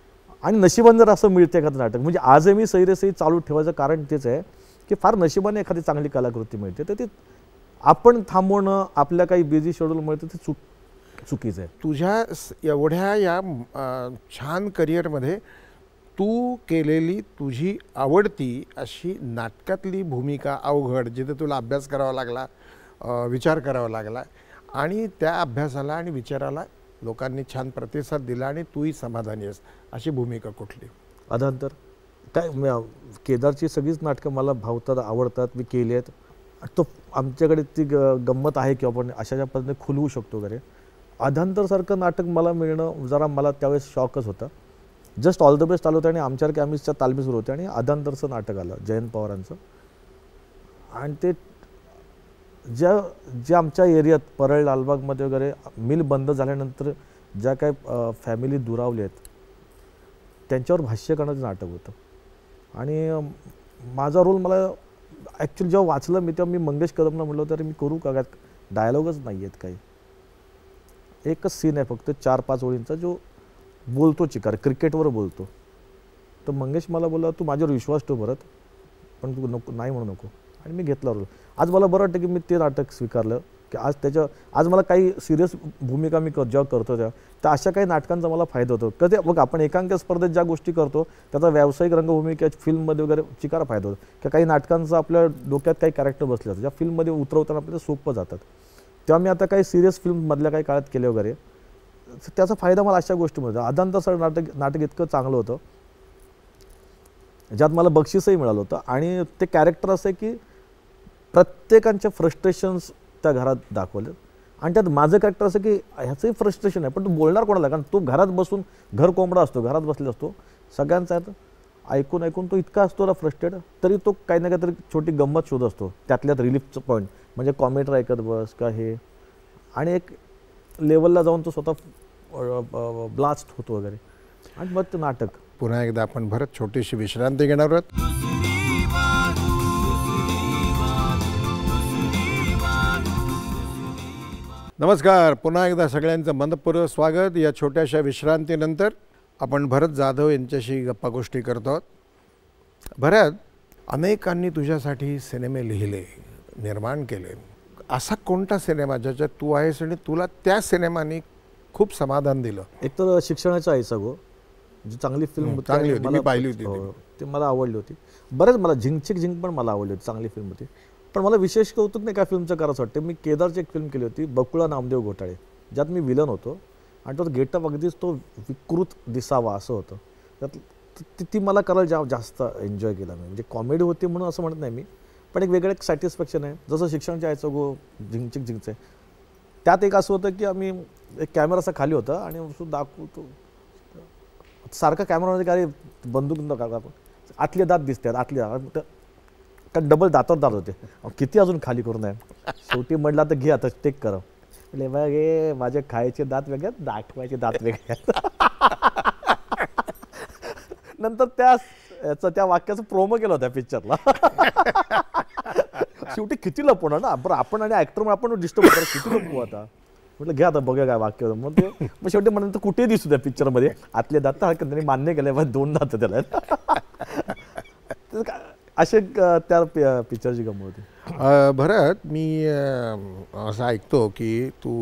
आणि नशिबाने जर असं मिळते एखादं नाटक, म्हणजे आजही मी सही रे सही चालू ठेवायचं कारण तेच आहे की फार नशिबाने एखादी चांगली कलाकृती मिळते, तर ती आपण थांबवणं आपल्या काही बिझी शेड्यूलमुळे तर ते चुक चुकीचं आहे. तुझ्या स- एवढ्या या अ, छान करिअरमध्ये तू केलेली तुझी आवडती अशी नाटकातली भूमिका अवघड, जिथे तुला अभ्यास करावा लागला, अ, विचार करावा लागला आणि त्या अभ्यासाला आणि विचाराला लोकांनी छान प्रतिसाद दिला आणि तूही समाधानी आहेस, अशी भूमिका कुठली? अधांतर काय म- केदारची सगळीच नाटकं मला भावतात, आवडतात, मी केली आहेत. तो आमच्याकडे ती ग गंमत आहे की आपण अशा ज्या पद्धतीने खुलवू शकतो वगैरे. अधांतरसारखं नाटक मला मिळणं जरा मला त्यावेळेस शॉकच होता. जस्ट ऑल द बेस्ट आलं होतं आणि आमच्यावर कॅमिसच्या तालमी सुरू होते आणि अधांतरचं नाटक आलं जयंत पवारांचं. आणि ते ज्या ज्या आमच्या एरियात परळ लालबागमध्ये वगैरे मिल बंद झाल्यानंतर ज्या काय फॅमिली दुरावल्या आहेत त्यांच्यावर भाष्य करण्याचं नाटक होतं. आणि अ, माझा रोल मला ॲक्च्युली जेव्हा वाचलं मी तेव्हा मी मंगेश कदमला म्हटलं तर मी करू का, डायलॉगच नाही आहेत काही, एकच सीन आहे फक्त चार पाच ओळींचा जो बोलतो चिकार, क्रिकेटवर बोलतो. तर मंगेश मला बोलला तू माझ्यावर विश्वास ठेव भरत, पण तू नको नाही म्हणू नको. आणि मी घेतला रोल. आज मला बरं वाटतं की मी ते नाटक स्वीकारलं की आज त्याच्या आज मला काही सिरियस भूमिका मी कर जेव्हा करतो तेव्हा तर अशा काही नाटकांचा मला फायदा होतो. कधी बघ आपण एकांकिका स्पर्धेत ज्या गोष्टी करतो त्याचा व्यावसायिक रंगभूमिका फिल्ममध्ये वगैरे चिकार फायदा होतो, की काही नाटकांचा आपल्या डोक्यात काही कॅरेक्टर बसले जातात ज्या फिल्ममध्ये उतरवताना आपल्याला सोपं जातात. तेव्हा मी आता काही सिरियस फिल्ममधल्या काही काळात केले वगैरे, त्याचा फायदा मला अशा गोष्टीमध्ये. अधांतरचं नाटक नाटक इतकं चांगलं होतं ज्यात मला बक्षीसही मिळालं होतं आणि ते कॅरेक्टर असं आहे की प्रत्येकांचे फ्रस्ट्रेशन्स त्या घरात दाखवले आणि त्यात माझं कॅरेक्टर असं की ह्याचंही फ्रस्ट्रेशन आहे पण तू बोलणार कोणाला, कारण तो घरात बसून घर कोंबडा असतो, घरात बसलेला असतो, सगळ्यांचा ऐकून ऐकून तो इतका असतो ना फ्रस्ट्रेट, तरी तो काही ना काहीतरी छोटी गंमत शोध असतो त्यातल्यात रिलीफचं पॉईंट, म्हणजे कॉमेडी ऐकत बस का हे, आणि एक लेवलला जाऊन तो स्वतः ब्लास्ट होतो वगैरे आणि मग ते नाटक. पुन्हा एकदा आपण भरत छोटीशी विश्रांती घेणार आहोत. नमस्कार, पुन्हा एकदा सगळ्यांचं मनपूर्वक स्वागत. या छोट्याशा विश्रांतीनंतर आपण भरत जाधव यांच्याशी गप्पा गोष्टी करतो आहोत. भरत, अनेकांनी तुझ्यासाठी सिनेमे लिहिले, निर्माण केले. असा कोणता सिनेमा ज्याच्यात तू आहेस आणि तुला त्या सिनेमाने खूप समाधान दिलं? एक तर शिक्षणाचा आईचा गो, जी चांगली फिल्म होती, चांगली होती, मला मी पाहिली होती ती. हो, ती मला आवडली होती. बरेच मला झिंकचिक झिंक पण मला आवडली होती, चांगली फिल्म होती. पण मला विशेष कौतुक नाही का फिल्मचं करायचं वाटतं. मी केदारची एक फिल्म केली होती बकुळा नामदेव घोटाळे, ज्यात मी विलन होतो आणि तो गेटअप अगदीच तो विकृत दिसावा असं होतं. त्यात ती ती मला करायला जा जास्त एन्जॉय केला मी. म्हणजे कॉमेडी होती म्हणून असं म्हणत नाही मी, पण एक वेगळं एक सॅटिस्फॅक्शन आहे. जसं शिक्षणच्या यायचं गो झिंकचिक झिंकचं त्यात एक असं होतं की आम्ही एक कॅमेरा असा खाली होता आणि दाखवतो सारखा कॅमेरामध्ये काय बंदूक आतले दात दिसतात, आतले दात का डबल दातावर दात होते, किती अजून खाली करून आहे. शेवटी म्हटलं तर घे आता टेक करा. म्हणजे बघ हे माझे खायचे दात वेगळे, दाखवायचे दात वेगळे. नंतर त्या याचं त्या वाक्याचं प्रोमो केलं होतं पिक्चरला. शेवटी किती लपवणार ना बरं आपण, आणि ऍक्टर आपण डिस्टर्ब होतो, किती लपवू आता. म्हटलं घ्या आता बघा काय वाक्य होतं. मग ते मग शेवटी म्हणून कुठेही दिसू त्या पिक्चरमध्ये आतले दात हरकत त्यांनी मान्य केलं, दोन दात त्याला. असे त्या पिक्चरची गंमत होती. भरत, मी असं ऐकतो की तू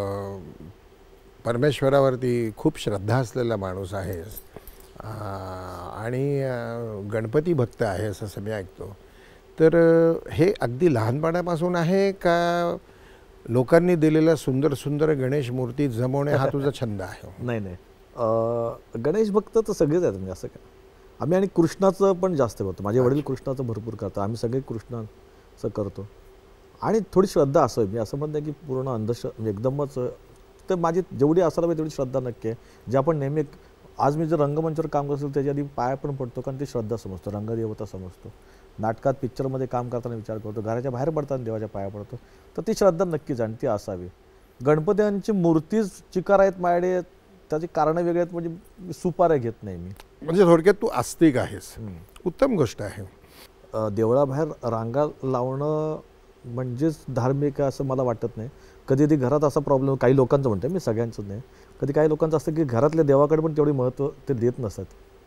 परमेश्वरावरती खूप श्रद्धा असलेला माणूस आहेस आणि गणपती भक्त आहेस असं मी ऐकतो. तर हे अगदी लहानपणापासून आहे का लोकांनी दिलेल्या सुंदर सुंदर गणेश मूर्ती जमवणे हा तुझा छंद आहे? नाही नाही, गणेश भक्त तर सगळेच आहेत. म्हणजे असं काय आम्ही, आणि कृष्णाचं पण जास्त करतो. माझे वडील कृष्णाचं भरपूर करतात, आम्ही सगळे कृष्णाचं करतो. आणि थोडी श्रद्धा असं मी असं म्हणत नाही की पूर्ण अंधश्रद्धा एकदमच, तर माझी जेवढी असायला पाहिजे तेवढी श्रद्धा नक्की आहे. जे आपण नेहमी आज मी जर रंगमंचावर काम करत असेल त्याच्या आधी पाया पण पडतो, कारण ती श्रद्धा समजतो, रंगदेवता समजतो. नाटकात पिक्चरमध्ये काम करताना विचार करतो, घराच्या बाहेर पडताना देवाच्या पाया पडतो, तर ती श्रद्धा नक्कीच आणि ती असावी. गणपतींची मूर्तीच चिकार आहेत माझ्याकडे, त्याची कारणं वेगळी आहेत. म्हणजे सुपाऱ्या घेत नाही मी. म्हणजे थोडक्यात तू आस्तिक आहेस, उत्तम गोष्ट आहे. देवळाबाहेर रांगा लावणं म्हणजेच धार्मिक आहे असं मला वाटत नाही. कधी कधी घरात असा प्रॉब्लेम, काही लोकांचं म्हणते मी, सगळ्यांचं नाही, कधी काही लोकांचं असतं की घरातल्या देवाकडे पण तेवढी महत्त्व ते देत नसतात.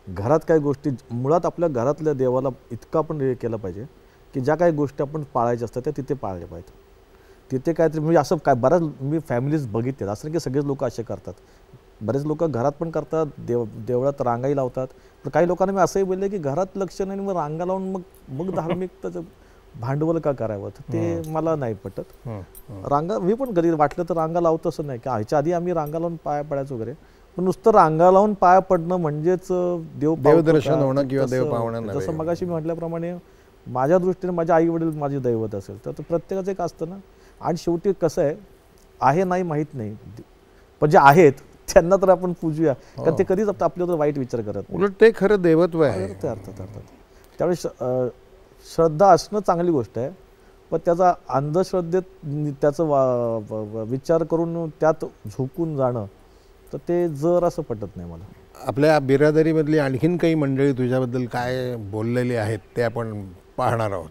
घरात काही गोष्टी मुळात आपल्या घरातल्या देवाला इतकं आपण हे केलं पाहिजे की ज्या काही गोष्टी आपण पाळायच्या असतात त्या तिथे पाळल्या पाहिजे. तिथे काहीतरी म्हणजे असं काय बऱ्याच मी फॅमिलीज बघितले असं की सगळेच लोक असे करतात. बरेच लोक घरात पण करतात, देव देवळात रांगाही लावतात. पण काही लोकांना मी असंही बोलले की घरात लक्ष नाही मग रांगा लावून मग मग धार्मिकताचं भांडवल का करावं, तर ते मला नाही पटत. रांगा मी पण कधी वाटलं तर रांगा लावतो असं नाही की ह्याच्या आधी आम्ही रांगा लावून पाया पडायचो वगैरे, पण नुसतं रांगा लावून पाया पडणं म्हणजेच देव देवदर्शन होणं किंवा देव पावणं. जसं मगाशी मी म्हटल्याप्रमाणे माझ्या दृष्टीने माझे आई वडील माझे दैवत असेल तर प्रत्येकाचं एक असतं ना. आणि शेवटी कसं आहे, आहे नाही माहीत नाही, पण जे आहेत त्यांना तर आपण पूजूया, कारण ते कधीच आपल्यावर वाईट विचार करत नाही. उलट ते खरं देवत्व आहे. अर्थात अर्थात त्यावेळी श्रद्धा असणं चांगली गोष्ट आहे, पण त्याचा अंधश्रद्धेत त्याचा विचार करून त्यात झोकून जाणं तर ते जर असं पटत नाही मला. आपल्या बिरादरीमधली आणखीन काही मंडळी तुझ्याबद्दल काय बोललेली आहेत ते आपण पाहणार आहोत.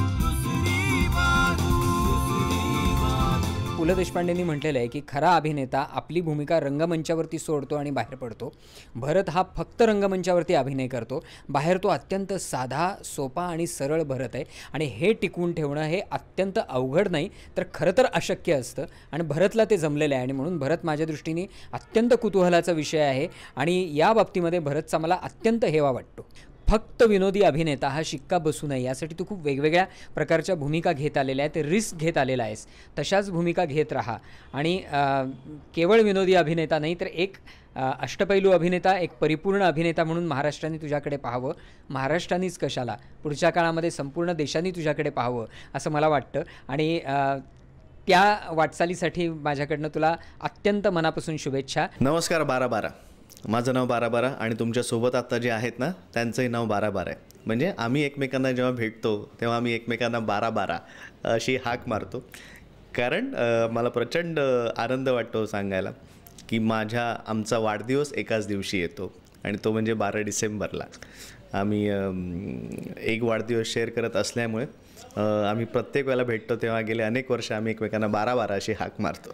पु ल देशपांडेंनी म्हटलेलं आहे की खरा अभिनेता आपली भूमिका रंगमंचावरती सोडतो आणि बाहेर पडतो. भरत हा फक्त रंगमंचावरती अभिनय करतो, बाहेर तो अत्यंत साधा, सोपा आणि सरळ भरत आहे. आणि हे टिकवून ठेवणं हे अत्यंत अवघड नाही तर खरं तर अशक्य असतं, आणि भरतला ते जमलेलं आहे. आणि म्हणून भरत माझ्या दृष्टीने अत्यंत कुतूहलाचा विषय आहे, आणि या बाबतीमध्ये भरतचा मला अत्यंत हेवा वाटतो. फक्त विनोदी अभिनेता हा शिक्का बसू नये यासाठी तू खूप वेगवेगळ्या प्रकारच्या भूमिका घेत आलेल्या आहेत, रिस्क घेत आलेला आहेस. तशाच भूमिका घेत राहा. आणि केवळ विनोदी अभिनेता नाही तर एक अष्टपैलू अभिनेता, एक परिपूर्ण अभिनेता म्हणून महाराष्ट्राने तुझ्याकडे पाहावं. महाराष्ट्रानेच कशाला, पुढच्या काळामध्ये संपूर्ण देशाने तुझ्याकडे पाहावं असं मला वाटतं. आणि त्या वाटचालीसाठी माझ्याकडनं तुला अत्यंत मनापासून शुभेच्छा. नमस्कार बारा बारा, माझं नाव बारा बारा आणि तुमच्यासोबत आत्ता जे आहेत ना त्यांचंही नाव बारा बारा आहे. म्हणजे आम्ही एकमेकांना जेव्हा भेटतो तेव्हा आम्ही एकमेकांना बारा बारा अशी हाक मारतो, कारण मला प्रचंड आनंद वाटतो सांगायला की माझ्या आमचा वाढदिवस एकाच दिवशी येतो, आणि तो म्हणजे बारा डिसेंबरला. आम्ही एक वाढदिवस शेअर करत असल्यामुळे आम्ही प्रत्येक वेळेला भेटतो तेव्हा गेले अनेक वर्ष आम्ही एकमेकांना बारा बारा अशी हाक मारतो.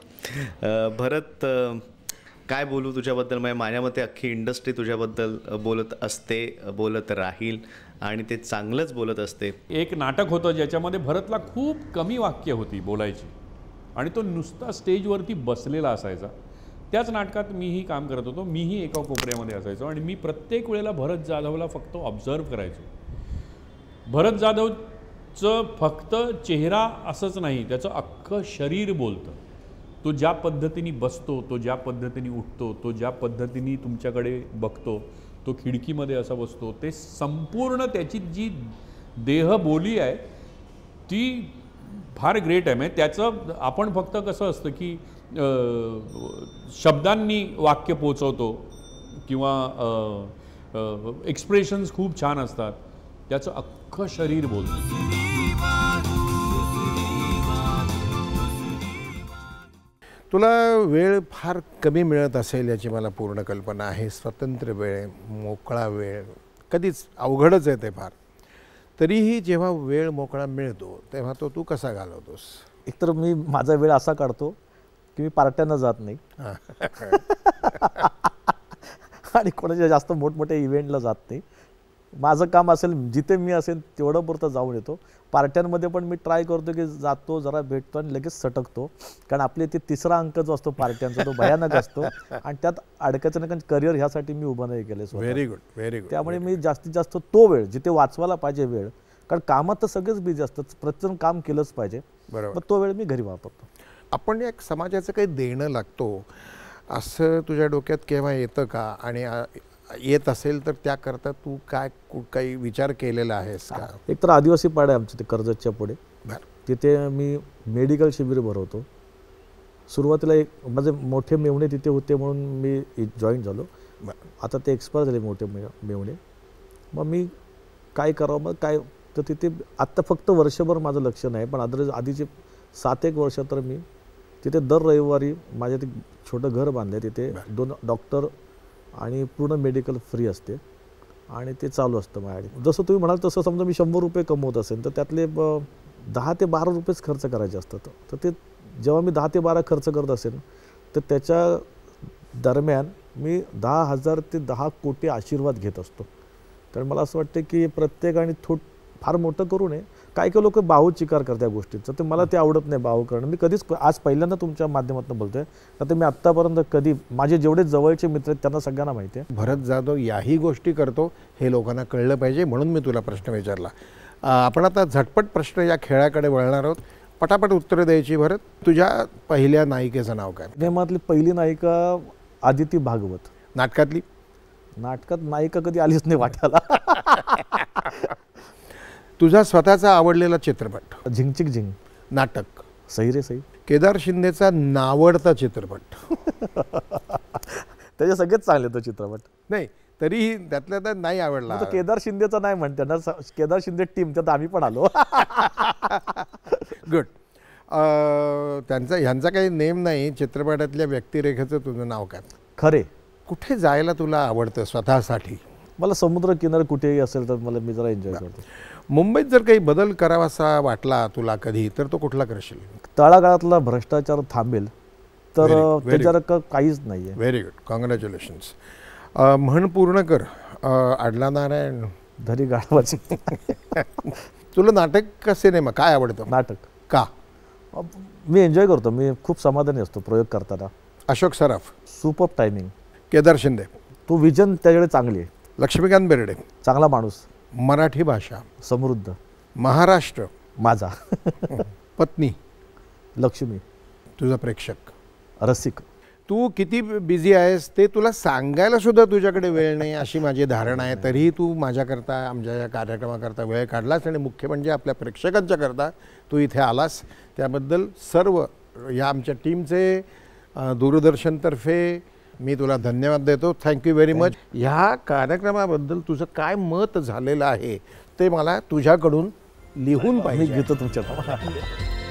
भरत, काय बोलू तुझ्याबद्दल, म्हणजे माझ्या मते अख्खी इंडस्ट्री तुझ्याबद्दल बोलत असते, बोलत राहील, आणि ते चांगलंच बोलत असते. एक नाटक होतं ज्याच्यामध्ये भरतला खूप कमी वाक्य होती बोलायची, आणि तो नुसता स्टेजवरती बसलेला असायचा. त्याच नाटकात मीही काम करत होतो, मीही एका कोपऱ्यामध्ये असायचो, आणि मी प्रत्येक वेळेला भरत जाधवला फक्त ऑब्झर्व करायचो. भरत जाधवचं फक्त चेहरा असंच नाही, त्याचं अख्खं शरीर बोलतं. तो ज्या पद्धतीने बसतो, तो ज्या पद्धतीने उठतो, तो ज्या पद्धतीने तुमच्याकडे बघतो, तो खिडकीमध्ये असा बसतो, ते संपूर्ण त्याची जी देहबोली आहे ती फार ग्रेट आहे. म्हणजे त्याचं आपण फक्त कसं असतं की शब्दांनी वाक्य पोचवतो किंवा एक्सप्रेशन्स खूप छान असतात, त्याचं अख्खं शरीर बोलतं. तुला वेळ फार कमी मिळत असेल याची मला पूर्ण कल्पना आहे. स्वतंत्र वेळ, मोकळा वेळ कधीच अवघडच आहे ते फार. तरीही जेव्हा वेळ मोकळा मिळतो तेव्हा तो तू कसा घालवतोस? एकतर मी माझा वेळ असा काढतो की मी पार्ट्यांना जात नाही आणि कोणाच्या जास्त मोठमोठ्या इव्हेंटला जात नाही. माझं काम असेल जिथे मी असेल तेवढं पुरतं जाऊन येतो. पार्ट्यांमध्ये पण मी ट्राय करतो की जातो, जरा भेटतो आणि लगेच सटकतो, कारण आपले ते तिसरा अंक जो असतो पार्ट्यांचा तो भयानक असतो, आणि त्यात अडकायचं नाही, कारण करिअर ह्यासाठी मी उभं नाही केलं. Very good, very good. त्यामुळे मी जास्तीत जास्त तो वेळ जिथे वाचवायला पाहिजे वेळ, कारण कामात तर सगळेच बिझी असतात, प्रत्येक काम केलंच पाहिजे, बरोबर, मग तो वेळ मी घरी वापरतो. आपण एक समाजाचं काही देणं लागतो असं तुझ्या डोक्यात केव्हा येतं का? आणि येत असेल तर त्याकरता तू काय काही विचार केलेला आहेस का? एक तर आदिवासी पाडा आहे आमच्या ते कर्जतच्या पुढे, तिथे मी मेडिकल शिबिर भरवतो. सुरुवातीला एक माझे मोठे मेवणे तिथे होते म्हणून मी जॉईन झालो. आता ते एक्सपायर झाले मोठे मेवणे. मग मी काय करावं, मग काय तर तिथे आत्ता फक्त वर्षभर माझं लक्ष नाही, पण अदर आधीचे सात एक वर्ष तर मी तिथे दर रविवारी माझ्या ते छोटं घर बांधलं आहे, तिथे दोन डॉक्टर आणि पूर्ण मेडिकल फ्री असते, आणि ते चालू असतं माझ्याकडे. जसं तुम्ही म्हणाल तसं समजा मी शंभर रुपये कमवत असेल तर त्यातले दहा ते बारा रुपयेच खर्च करायचे असतात. तर ते जेव्हा मी दहा ते बारा खर्च करत असेल तर त्याच्या दरम्यान मी दहा हजार ते दहा कोटी आशीर्वाद घेत असतो. कारण मला असं वाटतं की प्रत्येकाने थोड फार मोठं करू नये. काही काही लोक बाहू चिकार करतात गोष्टीचं, तर मला ते आवडत नाही बाहू करणं. मी कधीच आज पहिल्यांदा तुमच्या माध्यमातून बोलतोय, तर मी आत्तापर्यंत कधी माझे जेवढे जवळचे मित्र आहेत त्यांना सगळ्यांना माहिती आहे भरत जाधव याही गोष्टी करतो हे लोकांना कळलं पाहिजे, म्हणून मी तुला प्रश्न विचारला. आपण आता झटपट प्रश्न या खेळाकडे वळणार आहोत. पटापट उत्तरं द्यायची. भरत, तुझ्या पहिल्या नायिकेचं नाव काय? सिनेमातली पहिली नायिका आदिती भागवत. नाटकातली? नाटकात नायिका कधी आलीच नाही वाट्याला. तुझा स्वतःचा आवडलेला चित्रपट? झिंगचिक झिंग. नाटक? सही रे सही. केदार शिंदेचा नावडता चित्रपट? त्याचे सगळेच चांगले तो चित्रपट. नाही तरीही त्यातल्या त्यात नाही आवडला. केदार शिंदेचा नाही म्हणते ना, केदार शिंदे टीम, त्यात आम्ही पण आलो. गुड. त्यांचा ह्यांचा काही नेम नाही. चित्रपटातल्या व्यक्तिरेखेचं तुझं नाव काय? खरे. कुठे जायला तुला आवडतं स्वतःसाठी? मला समुद्र किनार कुठेही असेल तर मला मी जरा एन्जॉय करतो. मुंबईत जर काही बदल करावासा वाटला तुला कधी, तर तो कुठला करशील? तळागाळातला भ्रष्टाचार थांबेल तर त्याच्यावर काहीच नाही आहे. Very good, congratulations. म्हण पूर्ण कर. अडला नारायण धरी गाढवाची. तुला नाटक का सिनेमा काय आवडतं? नाटक. का? मी एन्जॉय करतो. मी खूप समाधानी असतो प्रयोग करताना. अशोक सराफ? Super timing. केदार शिंदे? तो विजन त्याच्याकडे चांगली आहे. लक्ष्मीकांत बेर्डे? चांगला माणूस. मराठी भाषा? समृद्ध. महाराष्ट्र? माझा. पत्नी? लक्ष्मी. तुझा प्रेक्षक? रसिक. तू किती बिझी आहेस ते तुला सांगायला सुद्धा तुझ्याकडे वेळ नाही अशी माझी धारणा आहे. तरीही तू माझ्याकरता, आमच्या या कार्यक्रमाकरता वेळ काढलास आणि मुख्य म्हणजे आपल्या प्रेक्षकांच्या करता तू इथे आलास. त्याबद्दल सर्व या आमच्या टीमचे, दूरदर्शनतर्फे मी तुला धन्यवाद देतो. Thank you very much. ह्या कार्यक्रमाबद्दल तुझं काय मत झालेलं आहे ते मला तुझ्याकडून लिहून पाहिजे. घेतो तुमच्या